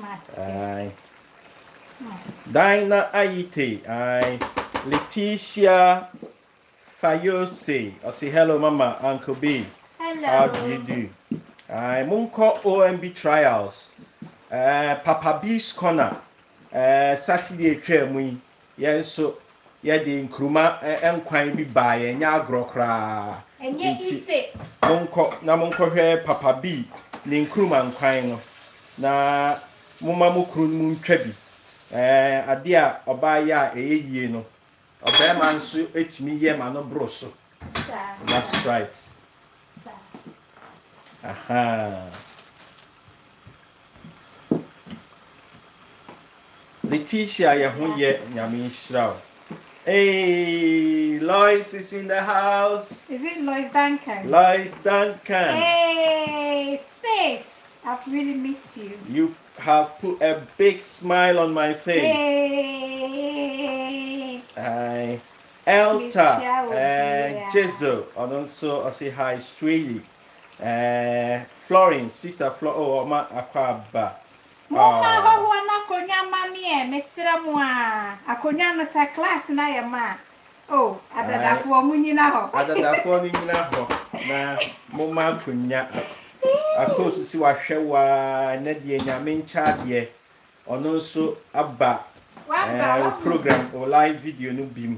Dina Aite, Letitia Fayose. I say hello, Mama, Uncle B. Hello. How do you do? Munko OMB trials. Papa B's corner. Saturday tremwe. Yes, so yeah, the Nkrumah and Quine be by and Yagrokra. And yet you say, Munko here, Papa B, the Nkrumah and Quine. Na Mumamu Krun Trebi. Adia obaya ye no obema nso etimi ye ma no broso. That's right. Aha. Letitia ye ho ye nyame nshira. Hey, Lois is in the house. Is it Lois Duncan? Lois Duncan. Hey, sis, I've really missed you. You have put a big smile on my face. Hey. Hi, Elta, Jezo, and also I say hi, Swaley, Florence, Sister Flo, oh, ma akwaba. Mama, wana konya mami mesira mwa. Akonya no sa class na ya ma. Oh, adadafo munyina ho. Adadafo munyina ho. Na mama konya. Akosu si wahwe wa na de nyame ncha de ono so aba program or live video no bim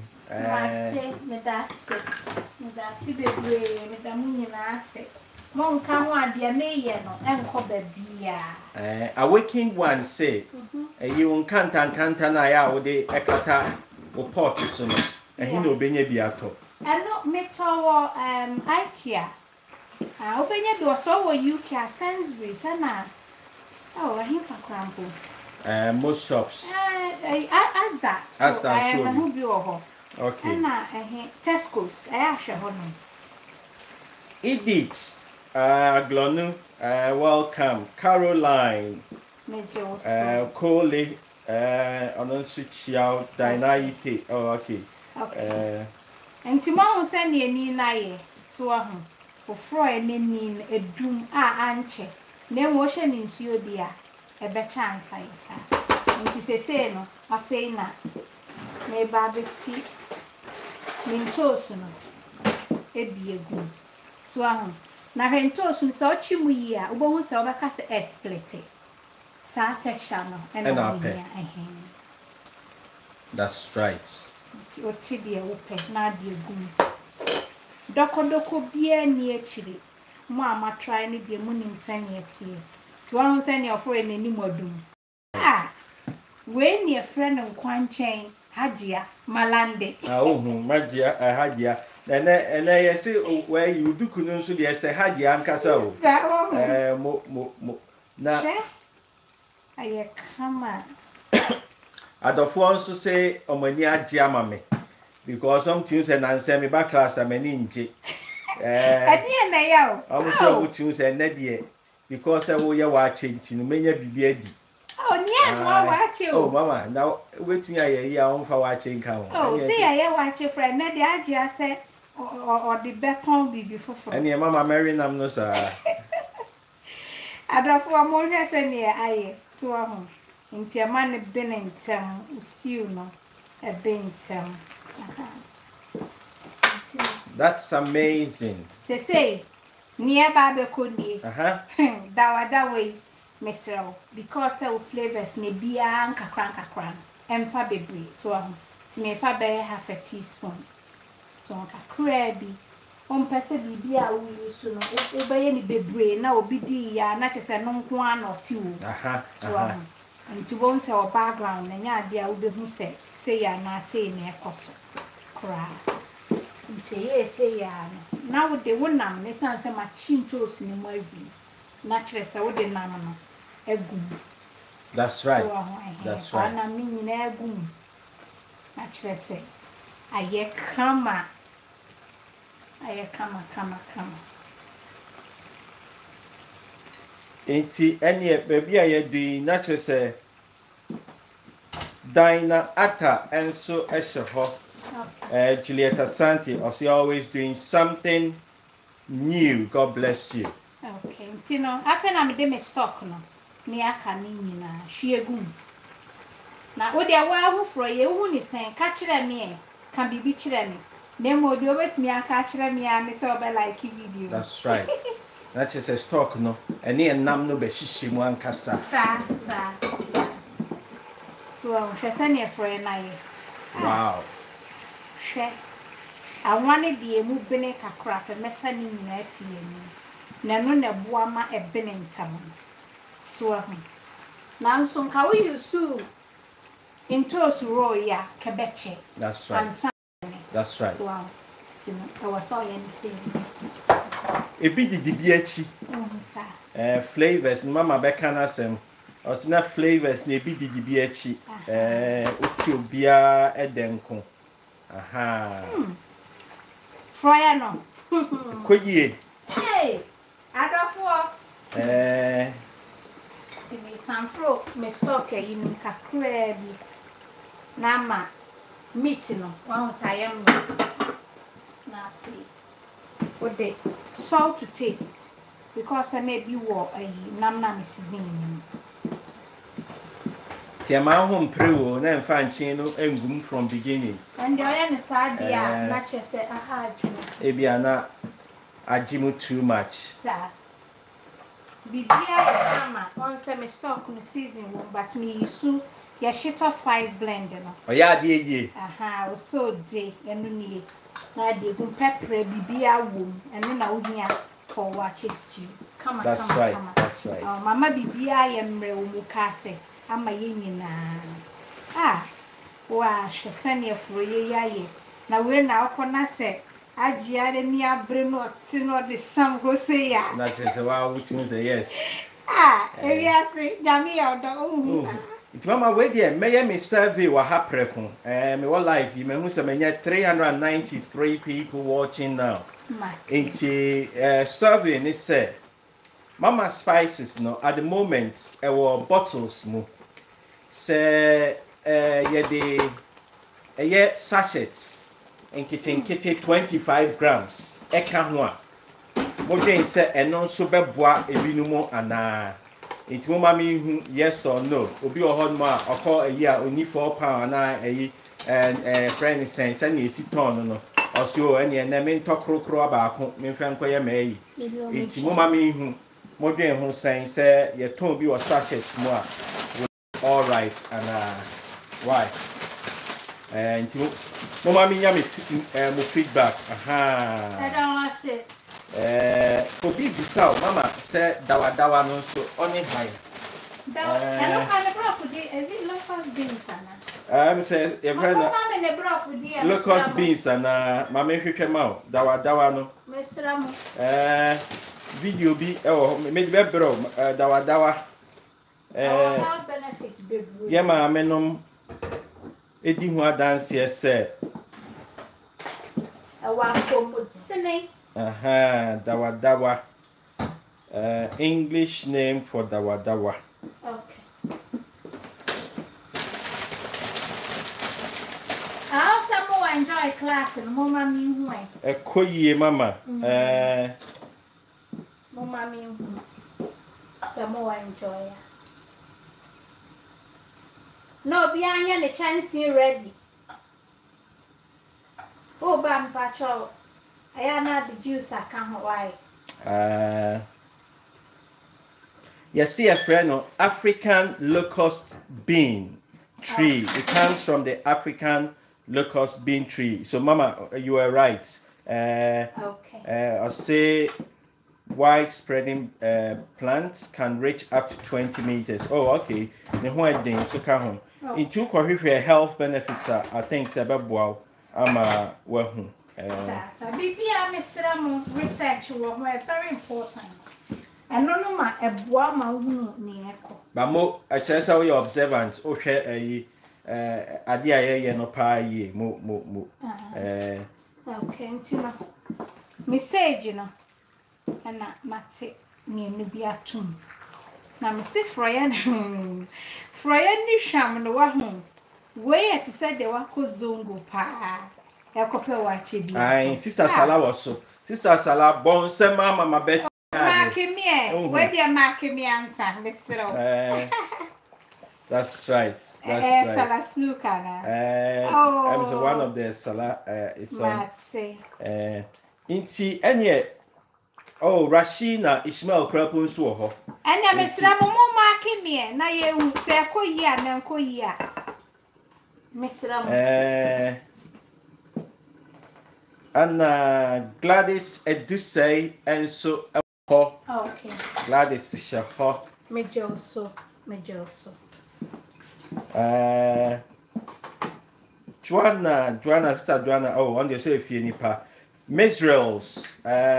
medasi bebre medamunyina ase mon ka ho ade na ye no enko babia awakened one say you nkanta na ya wo de ekata wo pot so no ehi na obenya bi ato eno metowo Waakye openye do so wo UK Sainsbury sana. Oh, I hear for crampo. Most shops. As that. As that. I have no okay. And Tesco's. I actually have no. Edith, Glonu, welcome. Caroline, Coley, Anonsuchiao, Dinaite. Oh, okay. Okay. And tomorrow send me a naye. So for nin a doom anche. Then washing in your dear a better chance, I say. And she say, no, a faina. May Babby see me toast, it be a good. Swam. Now, her toast and so chimuya, won't sell the cast split. Sata channel and I pay. That's right. Your tidia will pay, not dear good. Doko bia ni achiri mama try ni bia munim sanye tie to wan sanye ofo eni modum we ni friend nkwanchen Hajia Malande Hajia And I say where you do couldn't so yes, I had the castle. Mo na I come. I don't want to say Omania Giamame because some tunes and answer me back class. I'm an inji. I'm sure what tunes and Neddy because I will your watching to many be. Oh, yeah, watch you. Oh, Mamma, now wait me a year on for watching count. Oh, see, I watch your friend Neddy. I just said, or the beton be before. And your Mamma Mary, I'm no, sir. I don't want more dress in here. I so into a man been in town, stew no, a bin town. That's amazing. Say, near Baba could be. That way, Mr. Because our flavors may be a crank, and fabric, so to me, fa bear half a teaspoon. So a crabby. Person be a will soon obey any baby, now be the not as a non one or two. So, and to bones our background, and yeah, dear, will be who say, and I say near Cosso. Cry. Say, now they won't know, they sound so much chin toast in the movie. Naturally, so wouldn't know a goom. That's right. That's right. I mean, a goom. Naturally, say, I yet come. I come. Ain't any baby I do naturally say Dinah Atta and so Eshaho Julieta Santi or she always doing something new. God bless you. Okay, you know, I think I'm a demi stock no. Me a canning na she a goon. Now, what they are for you who is saying, catch me, can be beached me. Nemo do it me and catch me and it's all like video. That's right. That's just a stock, no. And near Nam no be Shishimuan Casa. Sir. So, she sent a friend. Wow. She, I wanted the moving a craft, a message in my feeling. Nano Buama a binning town. So, now, so how you sue in toast roya, Quebec. That's right. That's right. So, I was all anything. A bit the DBH flavors, Mamma Beccanasem, or snap flavors, maybe the DBH, Utio Bia Edenco. Aha. Fryano. Could ye? Hey, I don't some fruit, Miss Stoker, in Cacrab, Nama. Meat, no, once I am now free. What they salt to taste because I may be war a nam seasoning. Tiama home pre-war, then find chino and boom from beginning. And the other side, yeah, not just a hard. Ebiana, I jimu too much. Sir, be dear, once I'm a stock in the season, but me soon. Your shito spice blend, no. Oh, yeah, dear. Aha, so day, and no now they go pepper, be a womb, and then I would hear for watches stew. Come on, that's right. That's right. Oh, Mamma be I am real Mukase. I'm my union. Ah, wash a senior for ye. Now we're now gonna say, I jeered near Bruno, Tino, the sun go say, ya. That is a wow, which means a yes. Ah, if you say, Jamie, or the Mama, wait there, may me survey what happened. Me what life, you may must have 393 people watching now. Into survey, and it said, Mama spices, no, at the moment, our bottles, no, say, yeah, sachets, and kitty 25 grams, one. What they say, and non super bois, a binumo, and it's mommy, yes or no. Obi or hot ma, or call a year, only £4 and friend is saying, send you sit on, no, or so any and then mean talk crow about me, Francoya May. It's mommy who modern who saying, say, your tone be was sachets more. All right, and why? And mommy, yummy feedback. Aha. I don't want it. Obi bisao mama said dawa no so only high Is it locust beans? I'm saying, a friend locust beans and Mamma Hikemau, Dawa no. Video be made better, Dawa. Health benefits, baby. Yama menum Edimwa dance, yes, sir. A Waakye. Dawa. English name for Dawa. Okay. I also more enjoy class and Mama mean A koye mama. Mama mean some more enjoy. No, beyond the chance you ready. Oh, Bam Patrol. I am not the juice I can't why. You see a friend of African locust bean tree. It comes from the African locust bean tree. So, Mama, you were right. Okay. I'll say wide spreading plants can reach up to 20 meters. Oh, okay. In two health benefits, I think wow. I'm well. So, research was very important. And no ma a bois ma near. But mo a chance of your observance, or share a idea no pie, mo. Okay, Tina. Message, you know, and that Matty near Nubia tomb. Now, Missy Fryan sham no one. Where to say the Wako Zongo pa. A couple of watching. Aye, Sister Salah was so. Sister Salah, bon, send Mamma Bet. Marking me, where they are marking me answer, Mr. That's right. That's right. Salah snooker. I'm one of the Salah. It's on. Inti any. Oh, Rashina Ishmael Krapun Soho. And I'm Mr. Momo marking me. Now you say, Koya, Nankoya. Mr. And Gladys Edusei and so. Okay. Gladys Shaho. Mejoso. Joanna, sister Joanna. Oh, on the say if you nipa. Mesrels,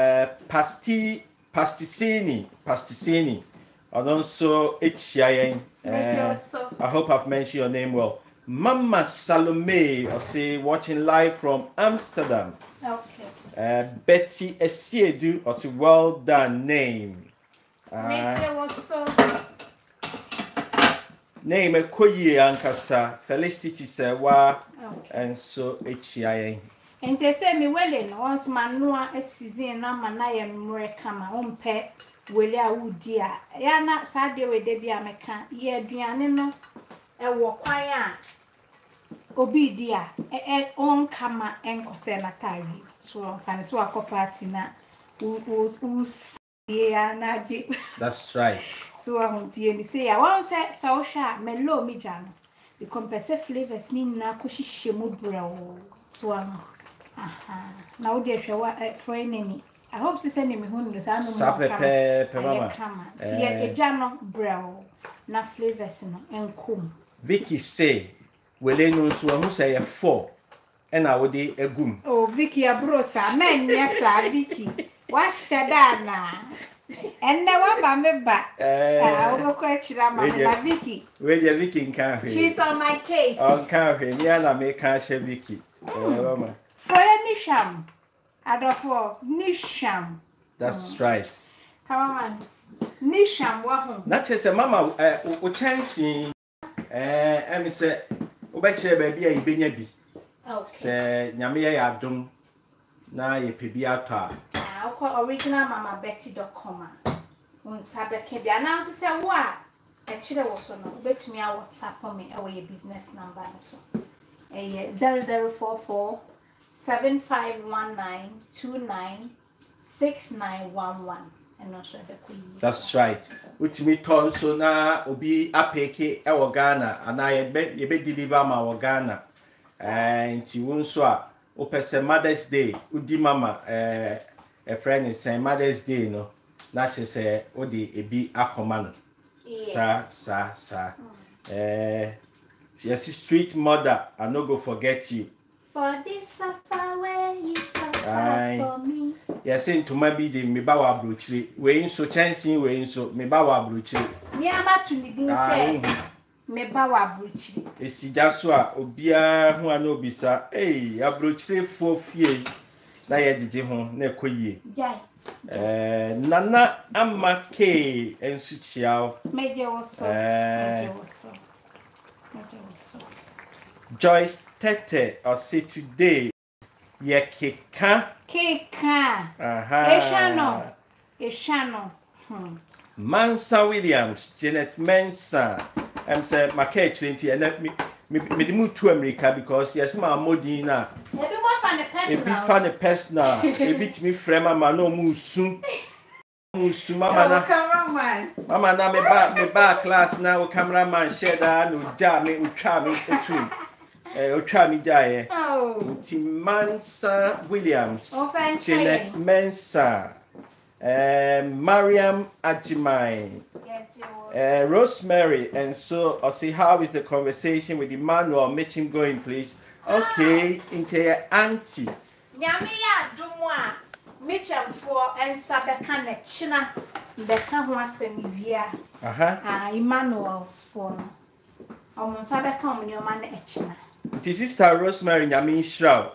pasticini. And also HCIN. I hope I've mentioned your name well. Mama Salome, I say watching live from Amsterdam. Okay. Betty Esiedu, I say well done name. Name a Koye Ankasa, Felicity Sewa, and so HCIN. And they say me well in once manua a season na manaya mrekama umpe wele udia. Ya na sade we debi ameka ye aduane no e wo kwan a obi dia on kama enkose na tari. So fan so akopati na yeah na ji. That's right. So I want to say I want say so sha melo mi jano. The compensate flavors ni na koshihye mu bro. So now dear friend, I hope she send me home. Tia jano brow na flavors no enkum. Vicky say, well, no so who say a 4 and I would a gum. Oh, Vicky abrosa, man, yes, Vicky. What's Shadana? And now I'm a back. I will catch my Vicky. Where your Vicky can't. She's on my case. On cafe, yeah, I may catch Vicky. For Nisham, Nisham. That's right. Come on, Nisham, what? Not just a mama, chancing. I say, Obecture baby, a baby. Say, Yamia Yadum, na ye pibiata. I'll call original Mama Petite.com. On Sabbath can be announced. Say, what? Actually, also no. Bet me out WhatsApp on me away business number. So, 0044 7519 296911. And not sure the queen. That's right. Which me told so now obi apeke e Ghana and I be deliver my Ghana. And you won't so opese Mother's Day. Udi mama a friend is saying Mother's Day no. Not just say odi ebi akomano. Sa. Yes, sweet mother, I no go forget you. For this suffer where you suffer for me. Yes, into my bidding, me bawa bruchri. We so chancing, we so me bawa bruchri. Me about to say, me bawa bruchri. Esi jaswa, obia who ano bisa, abruchri for fie. Na ye dije ho, na ekoye. Nana amake ensuchiao. Meje woso. Joyce Tete, or say today, ye keka. Eshano. Mansa Williams, Janet Mensa. I'm saying my cake 20 and let me move to America because yes, my modina. It be funny personal. It beat me frame my no musu. Mama na me back class now cameraman share that no jam me utra me jaye. Mansa Williams, Janet Mensa, Mariam Ajimai, Rosemary, and so I'll see how is the conversation with Emmanuel. Make him going, please. Okay, into your auntie. Yamia Dumwa, Mitcham for and Sabekane China, the Kahuasem via Emmanuel's for almost Sabekam in your man China. This is Sister Rosemary Yamin Shroud.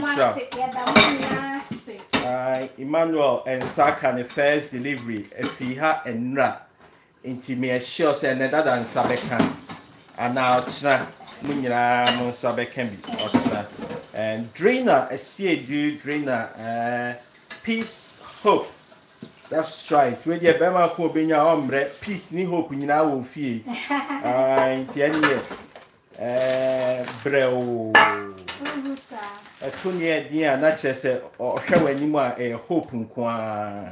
Emmanuel and Saka the first delivery, Fiha and Ra. Into me sure say another than Sabekan. And now China Munira Mon Sabekan be and Drina, a CAD Drina, peace, hope. That's right. When you Bema Kobina Ombre, peace, ni hope in our fee. Breo. A 20 year nature say, or show anymore a hope in Quan.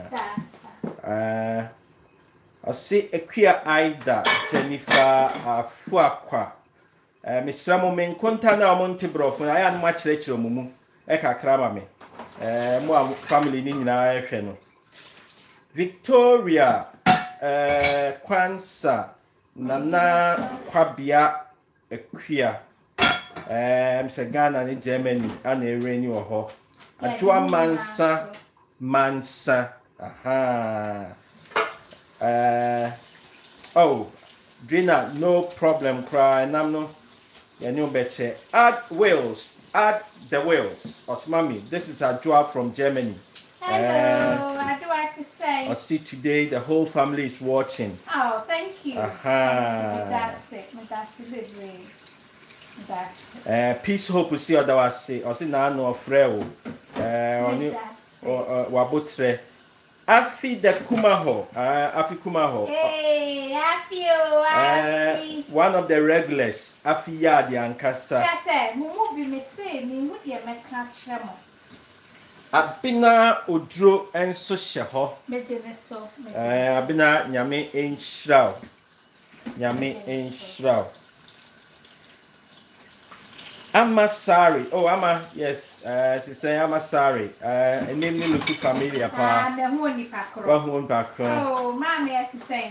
I see a queer Ida, Jennifer Fuaqua. Miss Ramomen Contana Montebro, I am much later, Mumu, Eka Kramame. More family in our channel. Victoria Kwansa Nana Kwabia Equia Sagana in Germany and a rainy or ho. A Joa Mansa. Oh, Drina, no problem, cry. Namno, you know better. Add the whales. Osmami, this is a Joa from Germany. Hello, I do have to say. I see today the whole family is watching. Oh, thank you. That's it. Peace, hope we see other was say. I see now no freo. Wabutre. Afi the Kumaho. Afi Kumaho. Hey, Afi. One of the regulars. Afi Yadi and Kasa. Just say, Mumu be me say, me would ye make chemo. Abina Udro and Soshaho. Abina Yame in Shroud. Amma sorry. Oh, Amma, yes. To say Amma sorry. And name me look familiar. Oh, mammy, to say.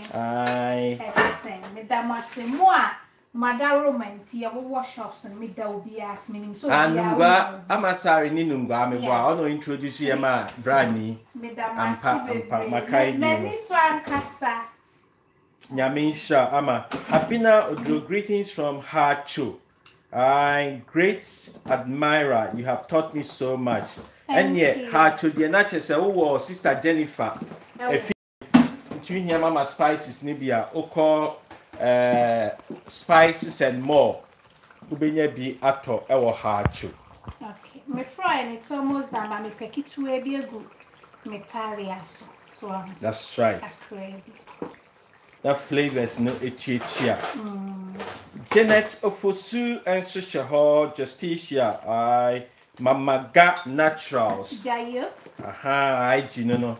Madam Roman, tea, wash ups and midday will be asked meaning so. I'm sorry, Ninunga, me wow, introduce you, ma, Brandy, Madam Makai, this one, Cassa Yamisha, Ama, Abina Udro, greetings from Hachu. Great admirer, you have taught me so much. And yet, Hachu, the natural say, oh, Sister Jennifer, if you hear Mama Spices, Nibia, Oko. Spices and more. Ubenya be ato ewo hachu. Okay. My friend, it's almost that my Petite to a be a good metariaso. So that's right. That's crazy. That flavors no echichia. Janet Ofosu and Sushaho Justicia. Mama Ga Naturals. Jayo. I no.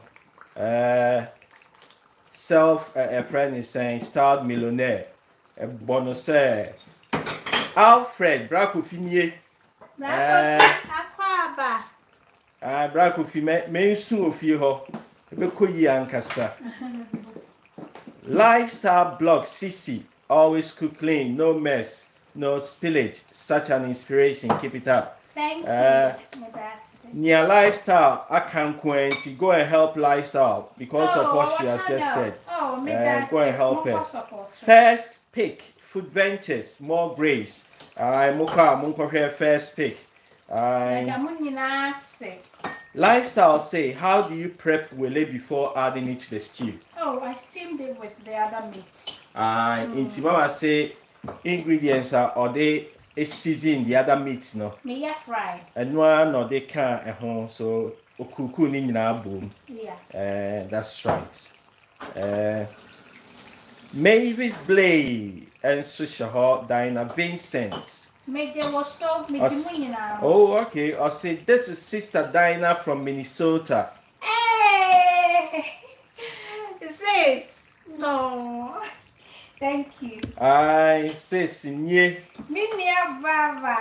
A friend is saying, starred millionaire, a bonus. Alfred, Bracofinier. Bracofime, may soon of you, Becoyi and Cassa. Lifestyle blog CC. Always cook clean, no mess, no spillage. Such an inspiration. Keep it up. Thank you. Near Lifestyle, I can't quench. Go and help Lifestyle because of what she has just said. Go and help her. First pick, Food Ventures, more grace. Muka first pick. Lifestyle say, how do you prep wele before adding it to the stew? Oh, I steamed it with the other meat. Inti mama say ingredients are or they season the other meats no. Me fry. And one or they can't home so okuku ni nyina boom. Yeah. That's right. Mavis Blay and Sushaho Dinah Vincent. Oh, okay. I'll say this is Sister Dinah from Minnesota. Hey, sis. No, thank you. Sis, nye. Minya Baba.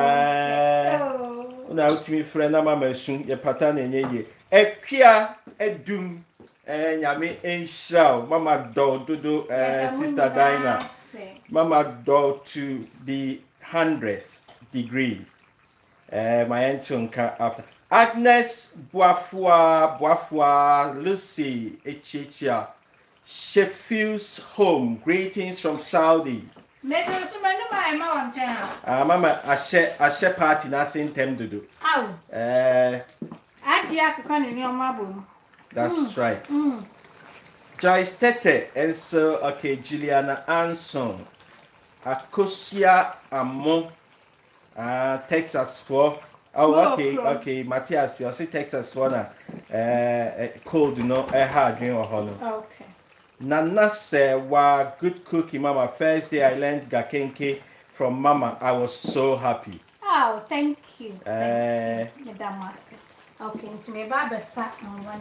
Now to me, friend, I'm a soon, your pattern and ye. Ekia, edum, and yami ain't shroud. Mama do, Sister Dinah. Mama do to the 100th degree. My enchunka after Agnes Boafua Lucy Echicha Sheffield's home. Greetings from Saudi. Mama, I share party na same time do. That's right. Joyce Tete and so okay, Juliana Anson. Akosia Amon, Texas for. Oh, okay. Matthias, you see Texas for na. Cold, hard drink or hollow. Okay. Nana say, "Wow, good cookie, Mama. First day I learned gakenke from Mama. I was so happy." Oh, thank you. Thank you, Madam. Okay, it's me, Baba sat on one.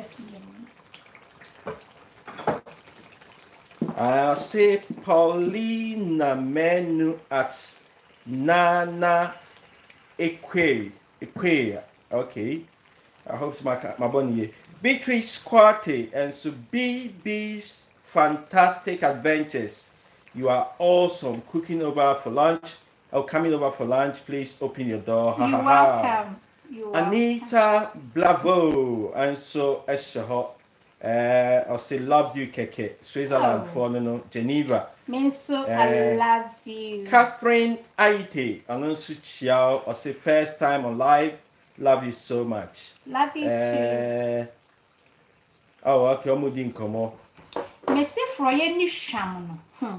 I'll say Paulina menu at Nana Eque. Okay. I hope my bonnie. Beatrice Quarte and so BB's fantastic adventures. You are awesome. Cooking over for lunch. Oh, coming over for lunch. Please open your door. You're welcome. Anita Blavo and so Eshaho. I'll say love you, Keke. Switzerland, for Geneva. Minso, I love you. Catherine Aite, and also Chiao. I'll say first time on live. Love you so much. Love you too. Oh, okay, I'm moving. Come on. Messi Froye ni shamu.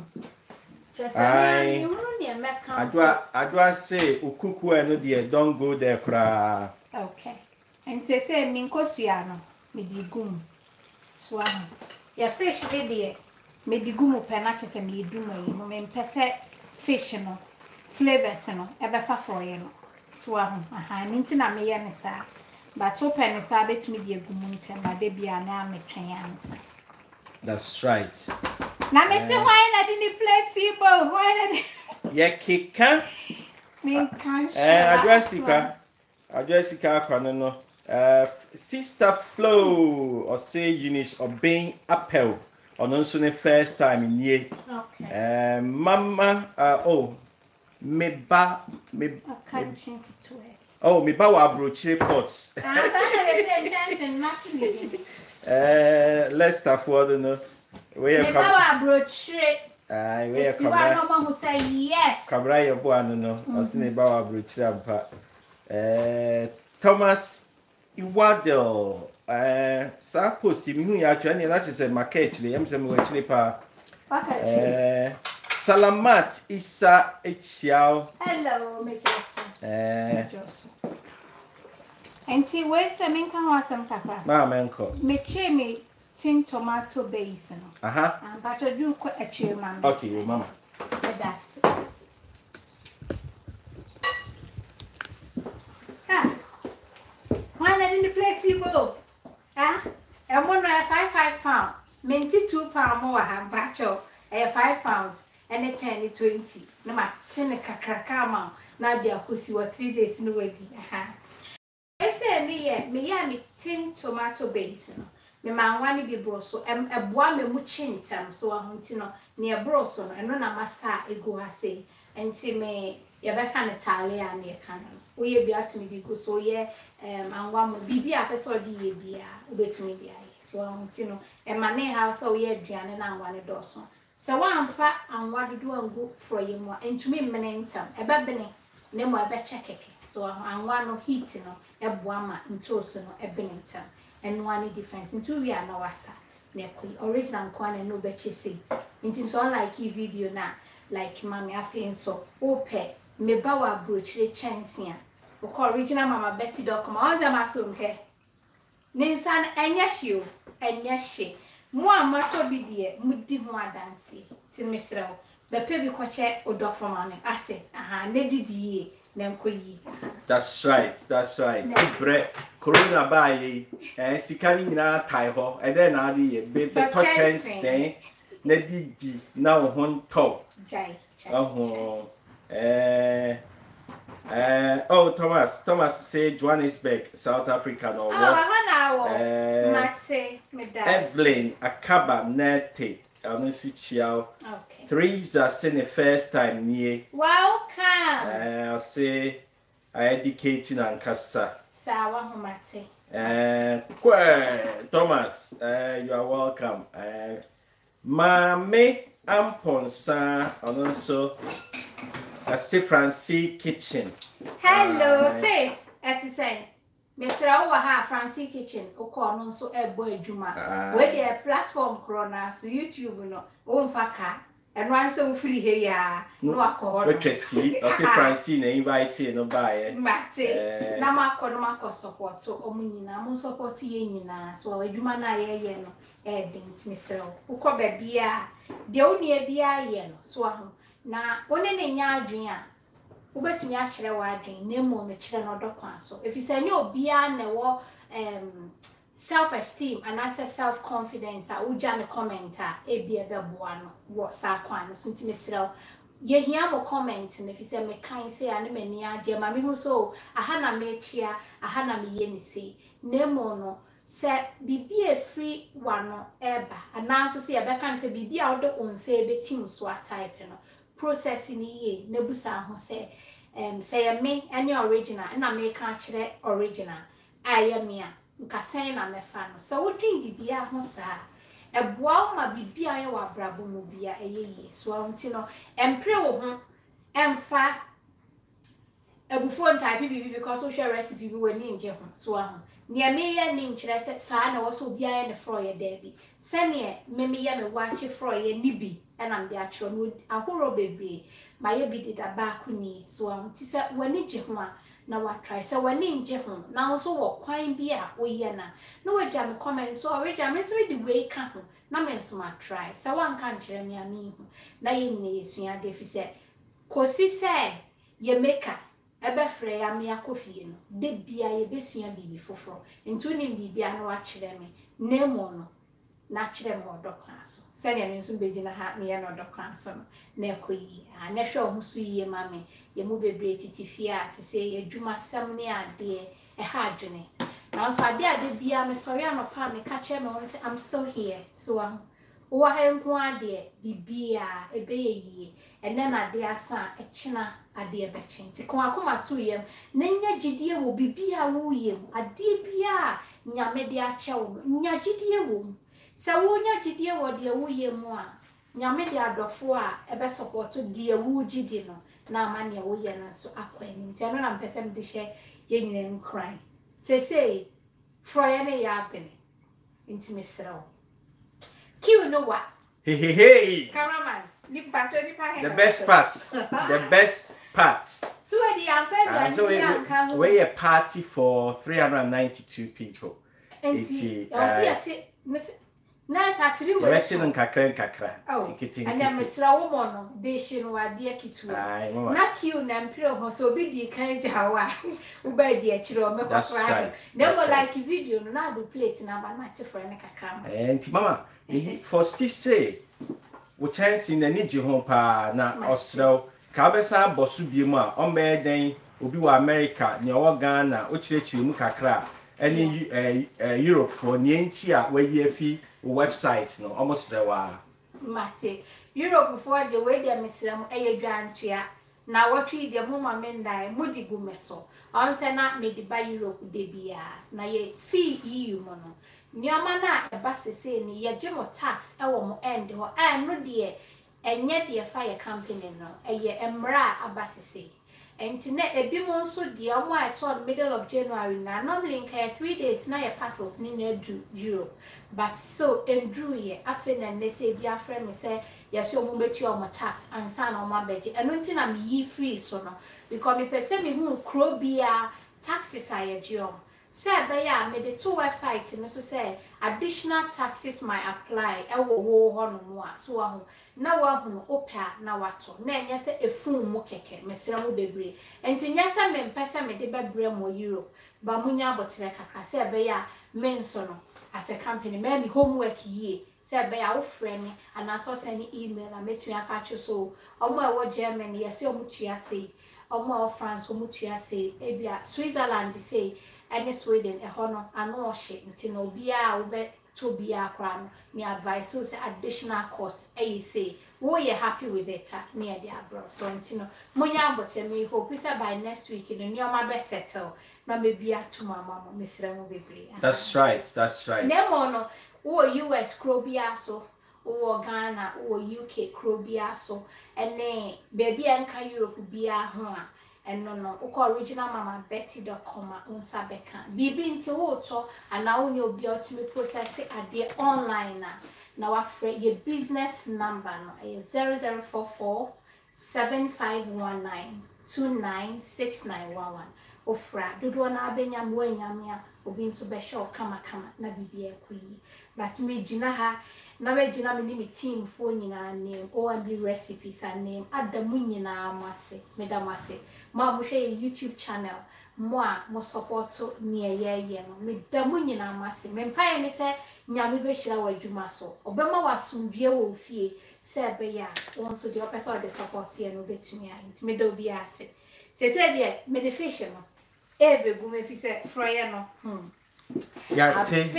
I do say ukuku eno dear don't go there cry. Okay. And say minko siano me digum. So ya fish de me digumu penake se me dumo yi mo me pese fish no flavors no e be fa froye no. So nti na me ye ne sa. But open is a bit me de gumu ntem ba de bia na me twen ansa. That's right. Now me say why na didn't play table? Why na ye kika? Me can't. Address kwano no. Sister Flo or say Eunice obeying appel on also the first time in year. Okay. Mama me ba I can't change it to it. Oh, me ba wa brochire pots. Let's start for the we are come brochire. We are come who say yes. Cabra your boy no. I see me ba wa brochire ampa. Thomas Iwadel sa post mi hu ya atwa ne na che say market le am say me actually pa. Salamat Isa Echiao. Hello, Mejoso. Auntie, where's the main can some papa? Menko. Meche me tin tomato base. But I do quite a chill, mama. Okay, mama. That's why not in the plate table? And one £5 minty £2 more, have bacho, 5 pounds. And a 10 and 20. No matter, Seneca Crackama. Now they are pussy or 3 days in the way. I say, me tin tomato base. me manwani bi bro so eboa me mu chintem so ahunti no ne bro so no eno na masa egu ase enti me ye beka ne tale a ne ka no oye bi atumi di go so ye anwa mo bibi a pese odi ye bia obetumi bia so ahunti no e mane ha so ye aduane na anwa ne doso se wamfa anwa dodo angu fro ye mu entumi mmene ntam ebebene ne mo ebechekeke so anwa no heat no eboa ma ntoso no ebene ntam and one difference into we are now asa original kwana no beche say into so like video na like mama afin so ope me ba wa brooch le chance ya ko original mama Petite come on them aso mpe ninsan enyehio enyehye mo amato bi de mudi ho adanse ti mesrew be pe bi koche odofo mama ate aha ne didi that's right. Bre corona baye sikani nyina tai ho e dey na ade be to chance na didi na ho to jai oh Thomas say Johannesburg, South Africa no Mate Evelyn Akaba Nete okay. Teresa saying the first time near. Welcome. I'll say I educating and kasa. Sawa humate. Thomas, you are welcome. Mame Amponsa and also I say OMB Kitchen. Hello, sis. Say. Mr. Owaha OMB Kitchen, Oko so a boy Juma. Where the platform corona, so YouTube no, faka, and run so free here. No, I call what you see. I say Francine invite no buy. Mate, Namako support, so Omunina, Mon support Yenina, so a Jumana yeno, Edint, Mr. Oko Bebia, the only Bia yeno, so na only Yadria. Ubetumi akire wadwen nemo no kire no dokwan so if you say any obia na wo self esteem and as self confidence a uja ne commenter e bia beboa no wo sa kwan no so ntimi srew ye hia mo comment na if you say me kan say ane mani age ma me hu so aha na me chia aha na me ye ni sei nemo no se bibia free wano eba ana so say e be kan say bibia wo de onse be team so a type no processing ye nebusa ho say me any original na me ka kire original aye me a nka sen na me fa no so wo twin bibia ho sa eboa ma bibia ye wa brabo mu bia ye so anti no empre wo ho emfa ebufo type bibi because so share recipe bi wani nje ho so ho ne me ye ni nkire se sa na wo so bia ye ne fro ye dabi se ne me ye me Waakye fro ye nibi and I'm the actual mood a horror baby. My baby did a back ni so ti say wani je ho a na wa try say wani nje ho na so wo kwan bia wo ye na no we jam comment so already me so the way ka ho na me so ma try say wan kan kire me ani ho na ye ni esua de fi say kosi say ye maker ebe frɛ ya me akofie no de bia ye besua bibi foforo ntu ni bibia na wa kire me nemo no na kire me odokwan so se ne nso begina ha me ye no odokwan so na ekoyi a na hwe ohusu yie mame ye mu bebre titifie a se ye dwuma sam ne ade e ha adwene na so ade bia me sori anopa me ka kire me won say I'm still here so wo ha enko ade bibia ebe yie ene na ade asa ekina ade ebekenti ko akoma to yem na nya gidie wo bibia wo yem ade bia nyame de ache wo nya gidie wo se wo nya gidie wo de wo yem a nyame de adofo a ebe support de wo gidie no na amane wo ye no so akwani nti no na mpesem de hye ye nyina nkran se froye ne ya bene nti mesrew kiu no wa hey cameraman the best parts so we a party for 392 people nice actually we election kakra and I'm Mr. Woman they should wa dear kitu na kiu na mpiro ho so bi di kan jawa u ba di akiro me kokra never like video no na do plate na ba na te for ne kakra and mama for still say we chance in any ho pa na osrew ka besa bosu biemu a o me den obi wa America ne o Ghana o chirechiru mu kakra any Europe for Nientia where ye fee website no almost there were Mate Europe before the way they miss them a now what we the mama mendai mudi gumeso on say not me the buy Europe de bia na ye fee EU mono nyama na e ba sese ni ye gemo tax e wo mo end ho no de enye de fire company no eye emra abasese enti na ebi mo nso de omo a turn middle of January na normally in 3 days na your parcels ni na do Europe but so endru ye afi na ne say bi afre me say yes omo beti omo tax ansa na omo abeje eno nti na me yi free so no because me pese me hu kro bia taxes ayeje omo say be ya me the two websites no so say additional taxes might apply e wo ho no mo a so aho na wa hu opa na wato na enye say efun mo keke mesira mo bebre enti nya say me mpese me de bebre mo Europe ba munya abotere kakra say be ya me nso no as a company me homework ye say be ya wo frɛ me and also send email na metu aka so omo e wo Germany yes omo tua say omo of France omo tua say e bia Switzerland say any Sweden hono ano shit nti no bia wo be to bia kra no me advice so say additional cost you say wo you happy with it near the abroad so nti no monya abote me hope say by next week no nyoma be settle na me bia to mama mo mesra mo bebre. That's right Nemo no wo US krobia so wo Ghana wo UK krobia so ene baby enka Europe bia ho a eno no uko original mama Petite.com unsa beka bibi nti wo to ana wo nyo bia otimi process ade online na wa frɛ your business number no 0044 7519 296911 ofra dodo na abenya mo anyamia obi nso be show kama na bibia kuyi but me gina ha na we gina me ni me team fo nyina name OMB recipes and name adamu nyina amase medamase ma mo hwe YouTube channel mo a mo support ni ye no medamu nyina amase me mpa ye se nyame be hira wa dwuma so obema wasomdue wo fie se be ya won so de opesa de support ye no betumi a nti me do bi ase se bia me de fish no ebe gu me fi se froye no ya say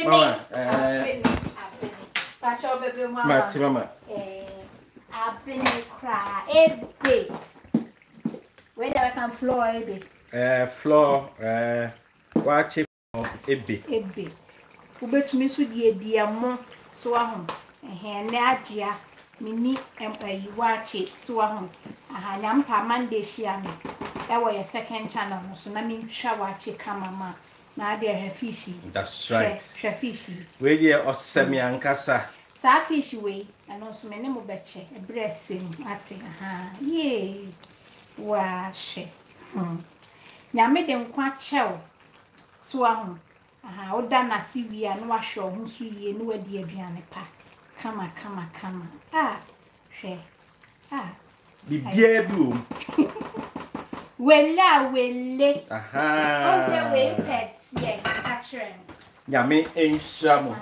Pacho bebe mama. Mama. Abini cry ebe. Where I can floor ebe. Floor Waakye ebe. Ebe. Ubetumi so die biamo so ahom. Ne agea mini Waakye so ahom. Aha nyampa Monday hia no. E wo your second channel no so na me twa Waakye kama na there her fishy. That's right. Her fishy. We there osemi ankasa. Sa fish we and also me name beche e bressing ati aha ye wa she nyame de nkwa chew so ahom aha oda na siwia no wa hwe ho so yie no wadi aduane pa kama hwe bibia bi o wele aha okay we pets yeah catching nyame enhyamo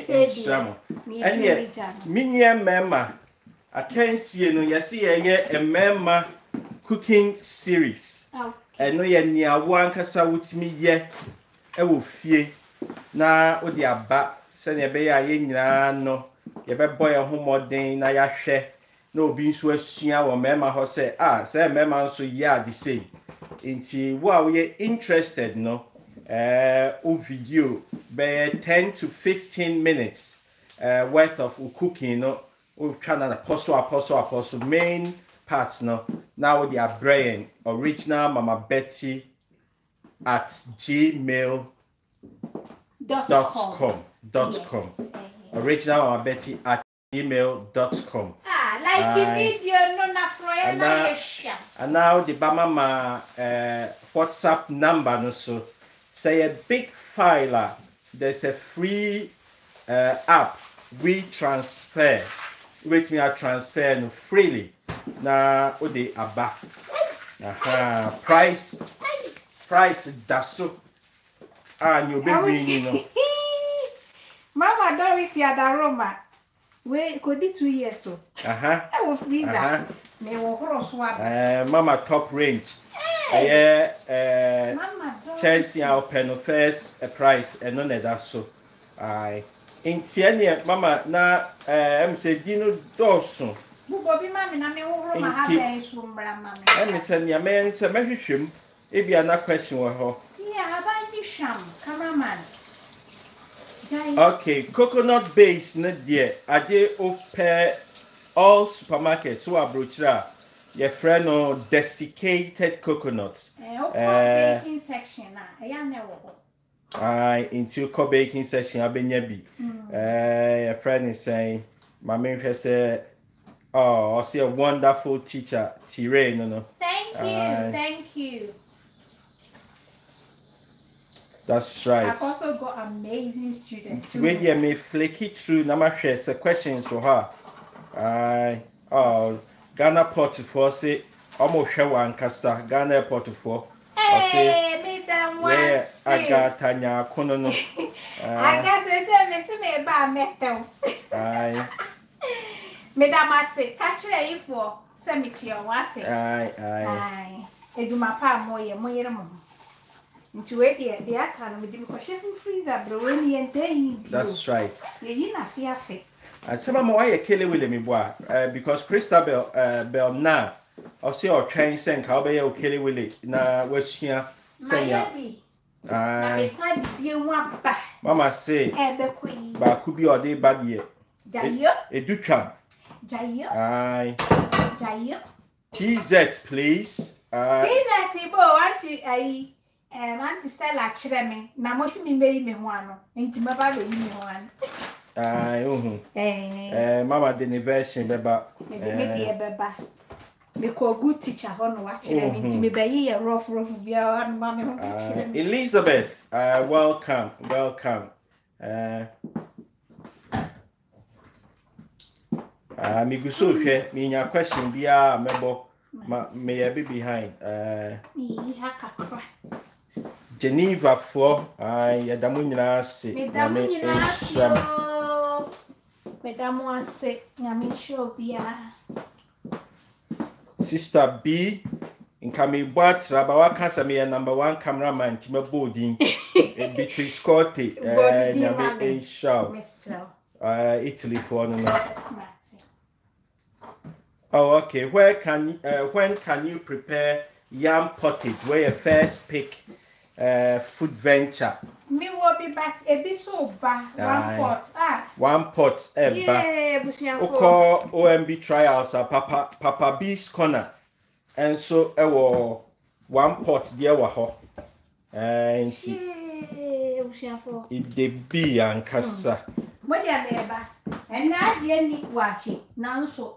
ene minia mema akansie no yesi ye emema cooking series eno ye niawo ankasa wutimi ye ewo fie na odi aba se ne be ya ye nyina no ye be boy ho modern na ya hwe na obi nso asua wo mema ho se se mema nso ya the same nti wo we interested no video by 10 to 15 minutes worth of cooking no we try na apostle main parts no now they are brain original mama Betty at gmail.com original mama Betty at gmail.com video no na froya na yesha and now the mama WhatsApp number no so say a big filer there's a free app we transfer with me I transfer no freely na ode aba price daso you baby no mama Dorothy adaroma we could 2 years so I will freezer me wo horo so aba mama top range mama Chelsea our pen first a price and none of that so. Aye. In Tiania, Mama, na I'm said, Dino Dawson. Bobby, mammy, na me over my house, mammy. And send your man some him. If you are not question with her. Yeah, I buy you sham, cameraman. Okay, coconut base, not dear. I did pair all supermarkets who are brochura. Your friend or desiccated coconuts. Baking section, I am never. I into baking section. I've been yabi. A friend is saying, my main has said, oh, I see a wonderful teacher, Tire. No. Thank you. That's right. I've also got amazing students. Wait, you may flick it through. Namaste. It's a question for her. Ghana pot for say almost show one casta. Ghana pot for. Hey, madam, where I got Tanya Kono. I got the same about metal. Madam, I say, catch it for cemetery or what? Aye. If you my pa more. Into it, the account with the question freezer, brewing and day. That's right. You know, fear. And some more I kill with me boy, because Christabel Bell na or see our train send cowbay or kill with na what's here. Say, you want back. Mamma say, but could be all day bad year. A do come. Aye. TZ, please. TZ, Auntie. Auntie Stella, Chirame, now must be me one, into my body, one. Mama didn't version, Beba. Because good teacher, on watching me be a rough beyond mammy. Elizabeth, welcome. Me go so here, me your question be a member, may I be behind. Geneva for Yadamunina say, Madame was sick, Yami sure be Sister B in Kami Bat Rabawa Cancer me a #1 cameraman, Tima Boarding, Beatrice Scotty, Yami Shaw, Italy for no. Oh, okay. When can you prepare yam pottage? Where you first pick food venture? Me will be back a bit so bad. One pot. Yeah, call OMB trials Papa B's corner, and so one pot dear waho. And it de be and cassa. What ya neighbor? And now you need watching now so.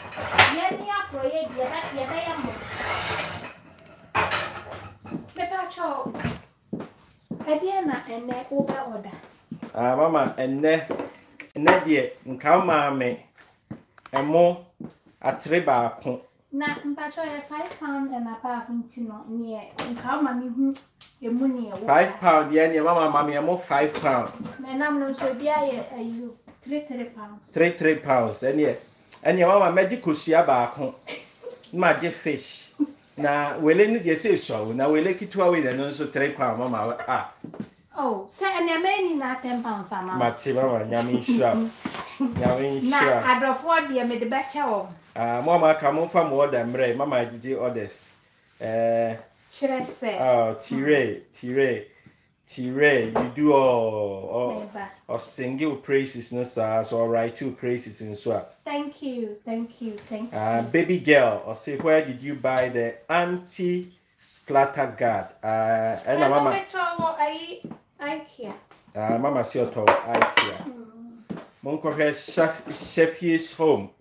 Mama, and dear, and come, mammy, and more a treba. Now, but I have £5 and a half near, and come, mammy, your money. £5, yeah, Mama, mammy, I'm more £5. And I'm not so dear, you £3. £3, and yet. And your mama medical shia back home. Magic fish. Now, we'll let you say so. Now we'll let it to away and also £3, Mama. Oh, say, and you're making that £10, Mama. Mama, Yami sure. Now, I'd afford you made the better. Mama, come on from more than Ray. Mama, did you orders? Should I say? Oh, Tire, you do all or single praises, no sir, so write 2 praises in swap. Thank you. Baby girl, or say, where did you buy the anti-splatter guard? And Mama, Ikea. Mama, see your talk, Ikea. Monko has Chef's home.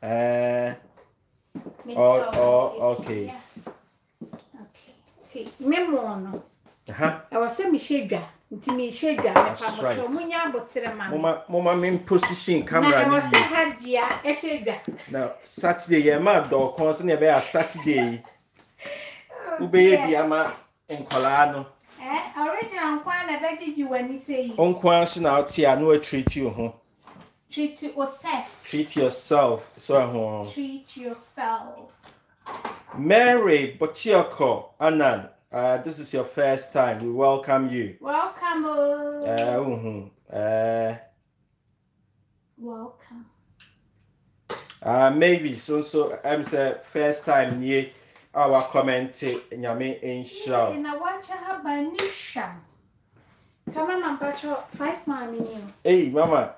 Okay. See, Memono. I was semi shader. Me shader. Mama, main position camera. I was had ya a shader. Now, Saturday, your mad dog constantly about Saturday. Who baby, Ama in Colano. Original one, I beg you when you say, Unquantion out here, no treat you, huh? Treat yourself. Treat yourself. So, treat yourself. Mary Botioko Anan. this is your first time, we welcome you. Welcome. Welcome. Maybe so I'm say first time ye our comment nyame inshallah. Na watch her by Nisha. Come on, Pacho, 5 man in you. Hey, mama.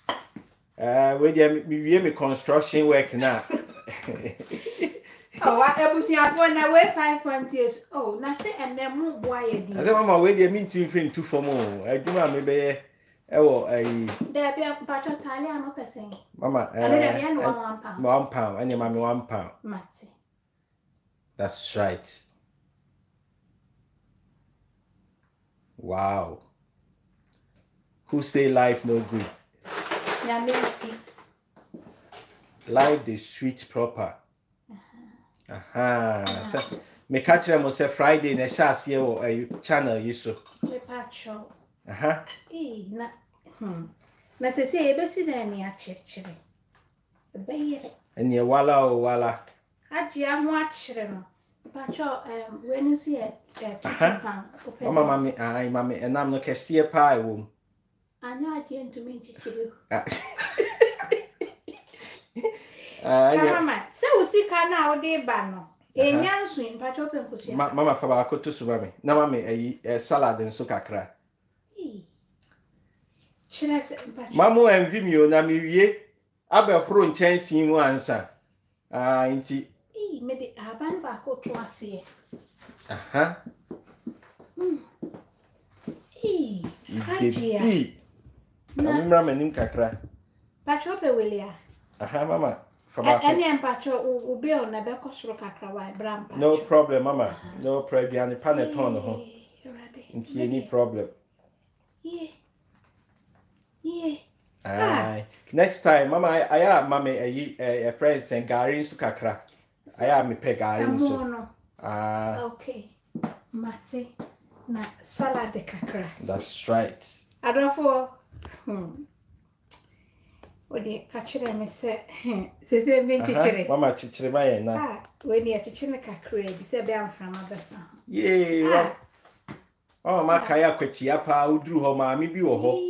We me construction work now. Oh, I was here for now, 5 years. Oh, now say, and then move wide. I said, Mama, where do you mean to infant two for more? I do not maybe. Oh, there be a Pacho Italian person. Mama, £1, and your mammy £1. Matty. That's right. Wow. Who say life no good? Life the sweet proper. So, me catch them on say Friday na sha see o channel you so. Me pacho. Na. Na se e be si na ni achechire. Be yire. Eni wala o wala. Aji amu achire no. Pacho when you see it Mama mami enam no kese pa e wo. Anya aji entumi chichire. Mama, se usika na ode ba no. Enyansu impacho penkusia. Mama fa ba akoto so mami. Na mami salad nso kakra. Shira se impacho. Mamu envi mi o na mi wie abehoro nchansi mu ansa. Nti me de aban ba ko to ase. Ajia. Na mimra manim kakra. Pacho pe welia. Mama. Any empacho ube on na be ko soro kakra wa bram pacho. No problem, Mama. No problem. Ani paneton ho. Nti any problem. Yeah. Next time, Mama, I mama a friends and gari su kakra. I me pe gari so. Okay. Mate na salad de kakra. That's right. Adofo. Odi kachire me se me chichire. Mama chichire ma ye na. We ni chichire kakra bi se be amfra ma befa. Yeah. Oh ma kaya kwatia pa uduru ho ma mi bi wo ho.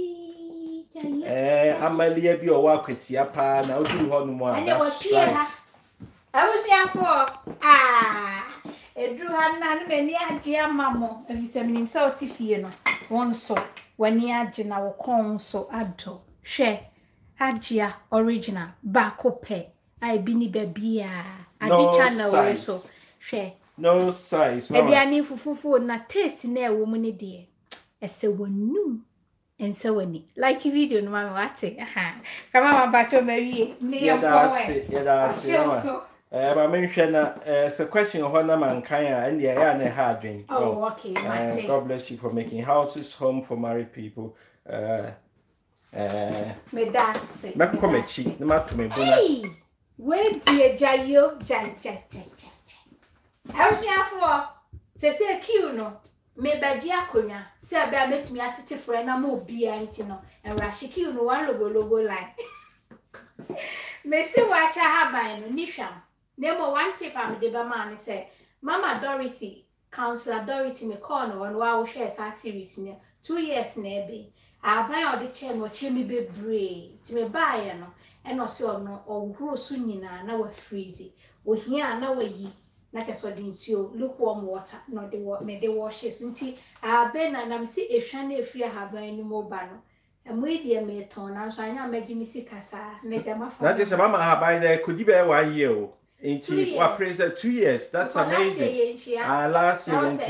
Amalia bi o wa kwatia pa na uduru ho no mo a. That's right. I was here for edru hanna no mani age amamo efise minim se otifie no won so wani age na wo kon so ado hwe agea original bako pe ai bi ni babia age channel we so hwe no size mama ediani fufufu na taste na ewo mu ni de ese wonum ense wani like video no mama wate kama mabacho mawie ni ya da but mention it's a question of honor mankind and the air and hard drink. Oh, okay, God bless you for making houses home for married people. Me that's it. Makomechi, no matter me. Hey, where dear Jayo, Jai. I was here for say Q no. Me bajia konya. Say I met me at it for an amo beer antino and rashi Q no one logo line. Me see watch I have by no nisham. Nemo one tip I'm the man say, Mama Dorothy, Counselor Dorothy me call no and wow shares our series near 2 years nebe. I buy all the chair no chimney be brave. To me buy no and also no or grow sunina now we're freezy. We here now ye not as what in you lukewarm water, not the water made the washes until I ben and I'm see if shiny free have any more banner. And we dear me turn so I am making me sick as that is a mama by there could you be 1 year. Inti wa praise 2 years. That's amazing. Last year in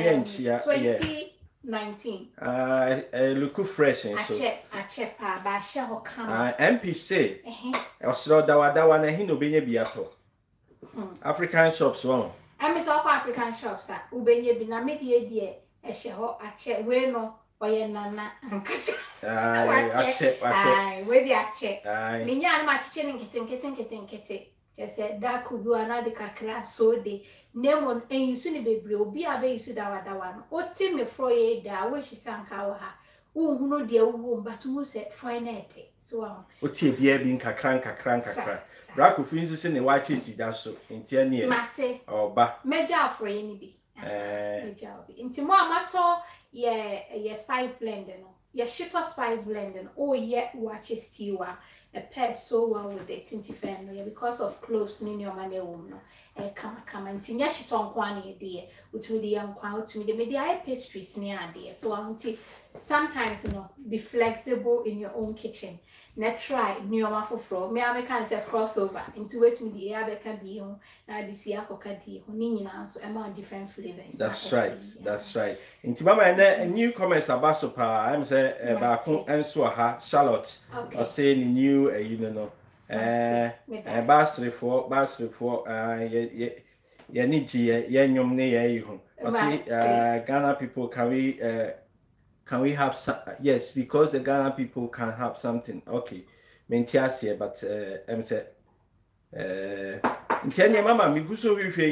2019. Look fresh and so. I check ba sha ho come. MPC. Osro da wa na hino benye biato. African shops one. I miss all African shops ubenye bi na medie die e she ho ache we no oye nana ankasa. Ache. We di ache. Me nya na ma chiche nkete. Just said that could be another kakra so de nemon and you soon be obi abe you da one. O tim me froye da we she sanka wa ha. Wo no de wo but who said finite. So o tie bia bi nkakra. Bra ko fin so se ne Waakye si da so. Ntia ne. Mate. Oba. Meja afroye ni bi. Inti mo amato ye spice blend no. Ye shito spice blend no. Oh ye waakye stew a pair so well with it inti fair no because of cloves ni your mane wom no. Kama inti nya shito nkwa na ye de. Utumi de nkwa utumi de me de pastries ni ade. So unti sometimes be flexible in your own kitchen. Na try nyoma foforo. Me can say crossover into wait me the air can be on na this year kokadi ho ni nyina so e different flavors. That's right. That's right. Inti mama a new comments about so pa I'm say ba fun enso ha Charlotte. I say new basre for ye ni ji ye nyom ne ye hu. I say Ghana people can we have some? Yes, because the Ghana people can have something. Okay, mentias here, but I'm say, mama, mi gusto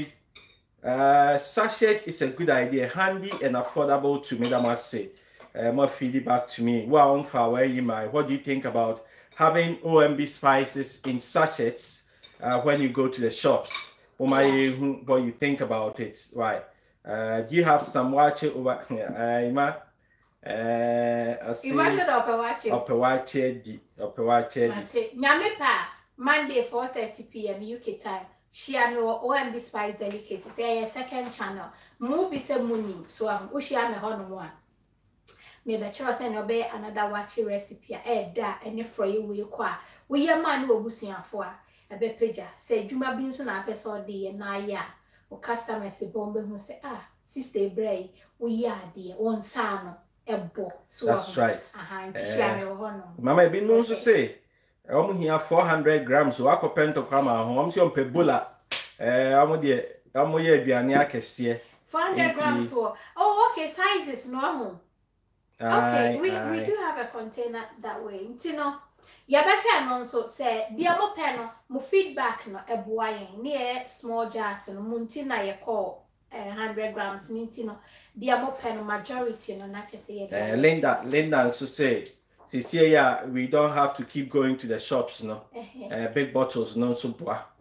sachet is a good idea, handy and affordable to me. That must say, more feedback to me. Well, what do you think about having OMB spices in sachets when you go to the shops? What you think about it? Right? Do you have some waakye over here? I see. You wanted Waakye di. Nyame pa Monday 4:30 p.m. UK time. Share me OMB Spice Delicacies. Say a second channel. Mu be se munim. So am share me ho no one. Me be sure say no be another Waakye recipe da ene froye we kwa. We ye man wo busuafo a be peja. Say dwuma bi nso na apese de na ya. O customers bombe hu say sister Bray we ya de won sa no. So that's right. Mama, be known to say, I'm here 400 grams. So I could pen to come out home. I'm pebola. I'm here, 400 grams. Oh, okay. Size is normal. Okay, we do have a container that way. You know, ya better also say, dear mo pen, mo feedback no a boy near small jars and muntina ye call. 100 grams, no, the pen majority, no, not just say. Linda also say, we don't have to keep going to the shops, no. Big bottles, no soup.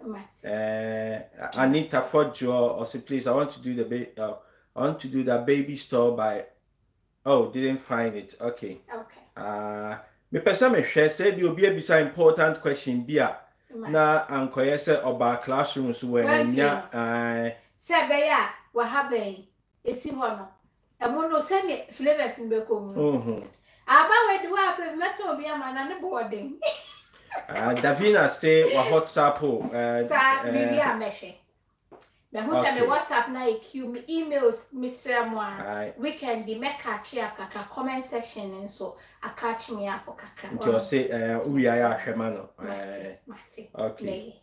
Anita Fodjo or say, please, I want to do the baby store by. Oh, didn't find it. Okay. Me person me share say there will be a important question bia na ankoye say oba classrooms when Sebeya, what happened? Esi hono. Emono send flavors in bekom. Aba we do happen metal be a man and boarding. Davina say wa WhatsApp Sa maybe a meshe. Me who say me WhatsApp na EQ me emails Mr. Moa. Weekend the make catch kakra comment section and so I catch me up kakra. Nti say we are hwema no. Okay.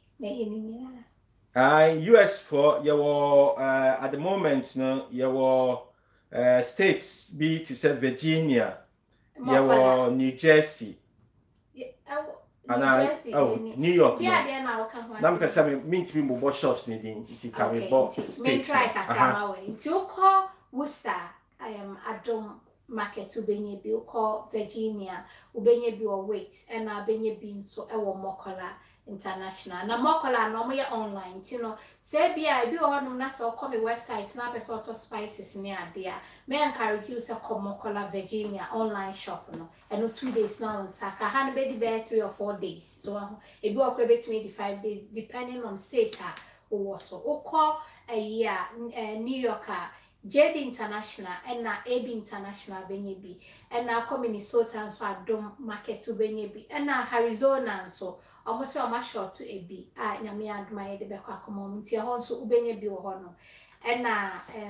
US for your at the moment, no, your states be to say Virginia, your New Jersey, New York. Yeah, then I'll come. Now because I mean to be more shops needing it can be bought states. Try come away. Until call Worcester, I am Adom market ubenye bi call Virginia, ubenye bi or wait, and I benye bi so ewo mokola. International na mokola no mo ye online you know say bia bi o honum na so come website na person to spices ni ade a me encourage you say come mokola Virginia online shop no and 2 days now on saka han be the 3 or 4 days so e bi o kwa between the 5 days depending on state o so o call a year New York JD International and na AB International benye bi and na come Minnesota so Adom market to benye bi and na Arizona so almost almost short to AB nyame aduma de be kwa community ho so ubenye bi wo ho no and na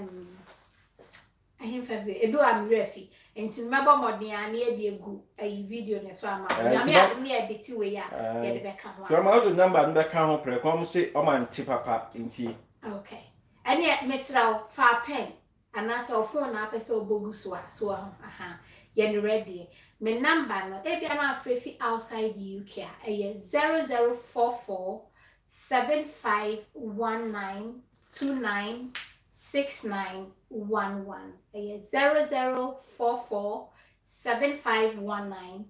ahim fabi ebi wa mrefi enti mebo modern an e de egu ayi video ne so ama nyame adum ne edit we ya de be ka ho so ma do number no be ka ho pre kom say o man ti papa enti okay and ye mesra fa pen and na so phone na pese obogu so yen ready my number no e bia na afrefi outside the UK 0044 7519 296911 0044 7519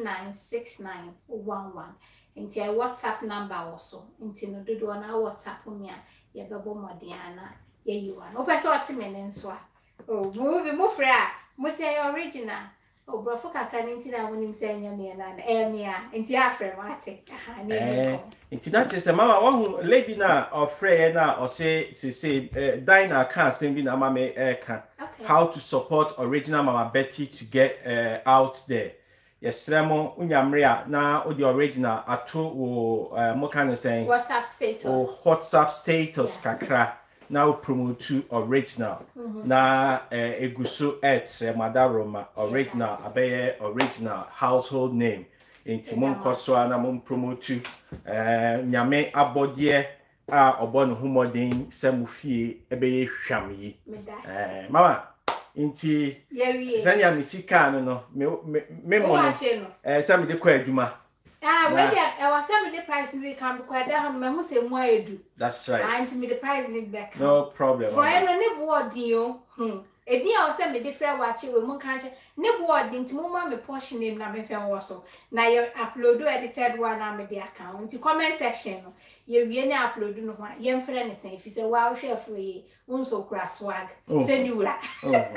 296911 into a WhatsApp number also into no do na WhatsApp me ya bebo modiana Yeah, you are. No person what men and so. Oh, move free. Must say original. Oh, bro, for cranning that when him saying me and into our friend, what's it? Into that is a mama, one lady now, or friend now, or say, Dinah can't sing in a mamma how to support original Mama Betty to get out there. Yes, Remo, Unyamria, now the original, at two, what kind of saying? WhatsApp status. Or WhatsApp status, kakra. Now promote to original. Na egusu et madaroma original abeye original household name. Inti mum koswa na mum promote to nyame abodie a obon humodin se mufie ebeye hwamyi. Mama inti zanya misika no me mo se me de kwa adwuma. When I was selling the price in the camp, quite down, my must say more do. That's right. And me the price in back. No problem. For I don't know deal. A dear was send me different watching with one country. No word into Mumma, me portion name, na me fan also. Now you upload the edited one on the account. The comment section. You really upload no one. Young friend is saying, if you say, wow, share free, so cross swag. Send you that.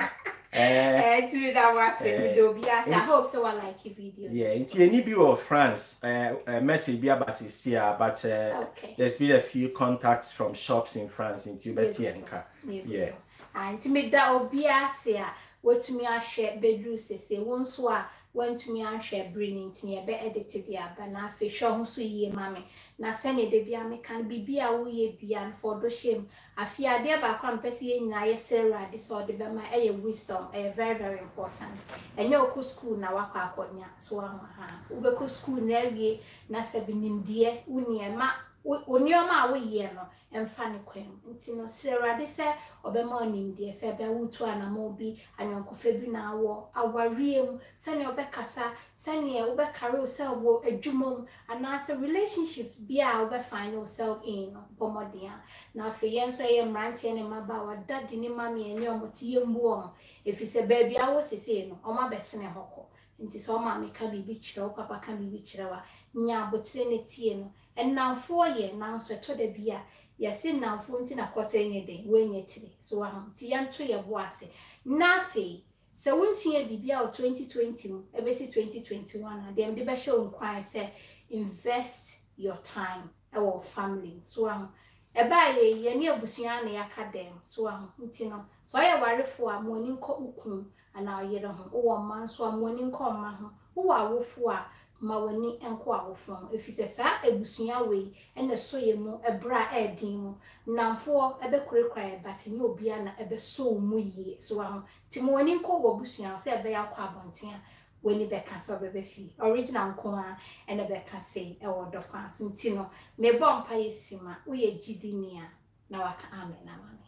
That was I hope so. I like your video. Yeah, it's a new of France. Message be about here, but there's been a few contacts from shops in France into Betty and Car. Yeah. And to make that obvious, what to me I share bedroom say once went to me and share bringing to me a bed edited ya, but now fish on so ye, mammy. Now send it, be a can be a way beyond for the shame. I fear dear by compensate na Sarah disorder by my wisdom, a very important. And no co school now, Waka Konya, so Ubeko school never na sabinim dear, unia ma. Onyoma we ye no emfa ne kwem nti no Sarah de se obema onim de se be wutu anamo bi anyankofa bi na awo awariem se ne obekasa se ne obekare yourself wo adwumom anase relationship bi a obefind yourself in no bomodia na fe yen so ye mrantie ne maba wa dadi ne mami ene omoti yembu if se baby awo sese no oma besene hoko nti so ma me ka bibi kire papa ka bibi kire wa nya botire ne tie no and now 4 years now so to the beer yes in now phone na quarter any day when ye tiri so ti yan to ye boase na fe so won sua bibia o 2020 ebesi 2021 dem de be show nkwan say invest your time our family so eba ye ne abusua na yakadem so nti no so ye warefo a moni nko ukun ana ye do ho wo man so moni nko ma ho wo awofo a mawani enko awofo efise sa ebusua we ene so ye mu ebra edin mu namfo ebe kurekwa but ni obia na ebe so mu yie so ti moni nko wo busua so ebe yakwa abonten when you back so bebe fi original nko a ene beka say e wo do kwa so nti no me bompa yesima wo ye gidinia na waka amen na mame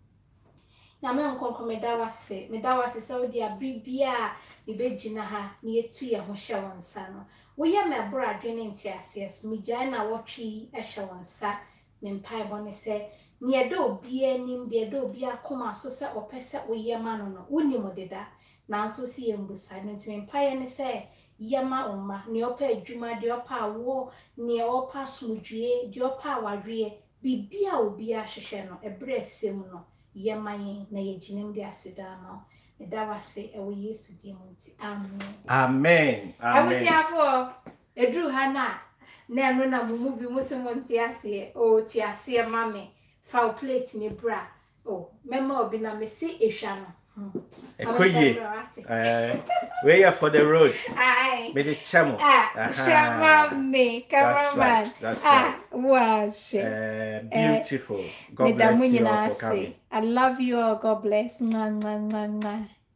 na me nkonko me dawase se wo dia bibia me begina ha na yetu ye ho hye wonsa no wo ye me bra adwene nti ase so me gya na wotwe hye wonsa me mpai bone se ne do bia nim de do bia koma so se opese wo ye ma no woni modeda na so si ye mbusa no nti me mpai ne se yema oma ne opa adwuma de opa wo ne opa smudwie de opa wadwe bibia obia hwehwe no ebre sem no yemayin na yeginem de aseda ma edawase ewo Yesu dimunti amen amen awusi afo edru hana na eno na mumu bi musemonti ase o ti ase mame fa plate ni bra o mema obi na mesi ehwa no Ekoye we are for the road with the chamo me cameraman that's right. Wash beautiful. God bless you all for coming. I love you all. God bless.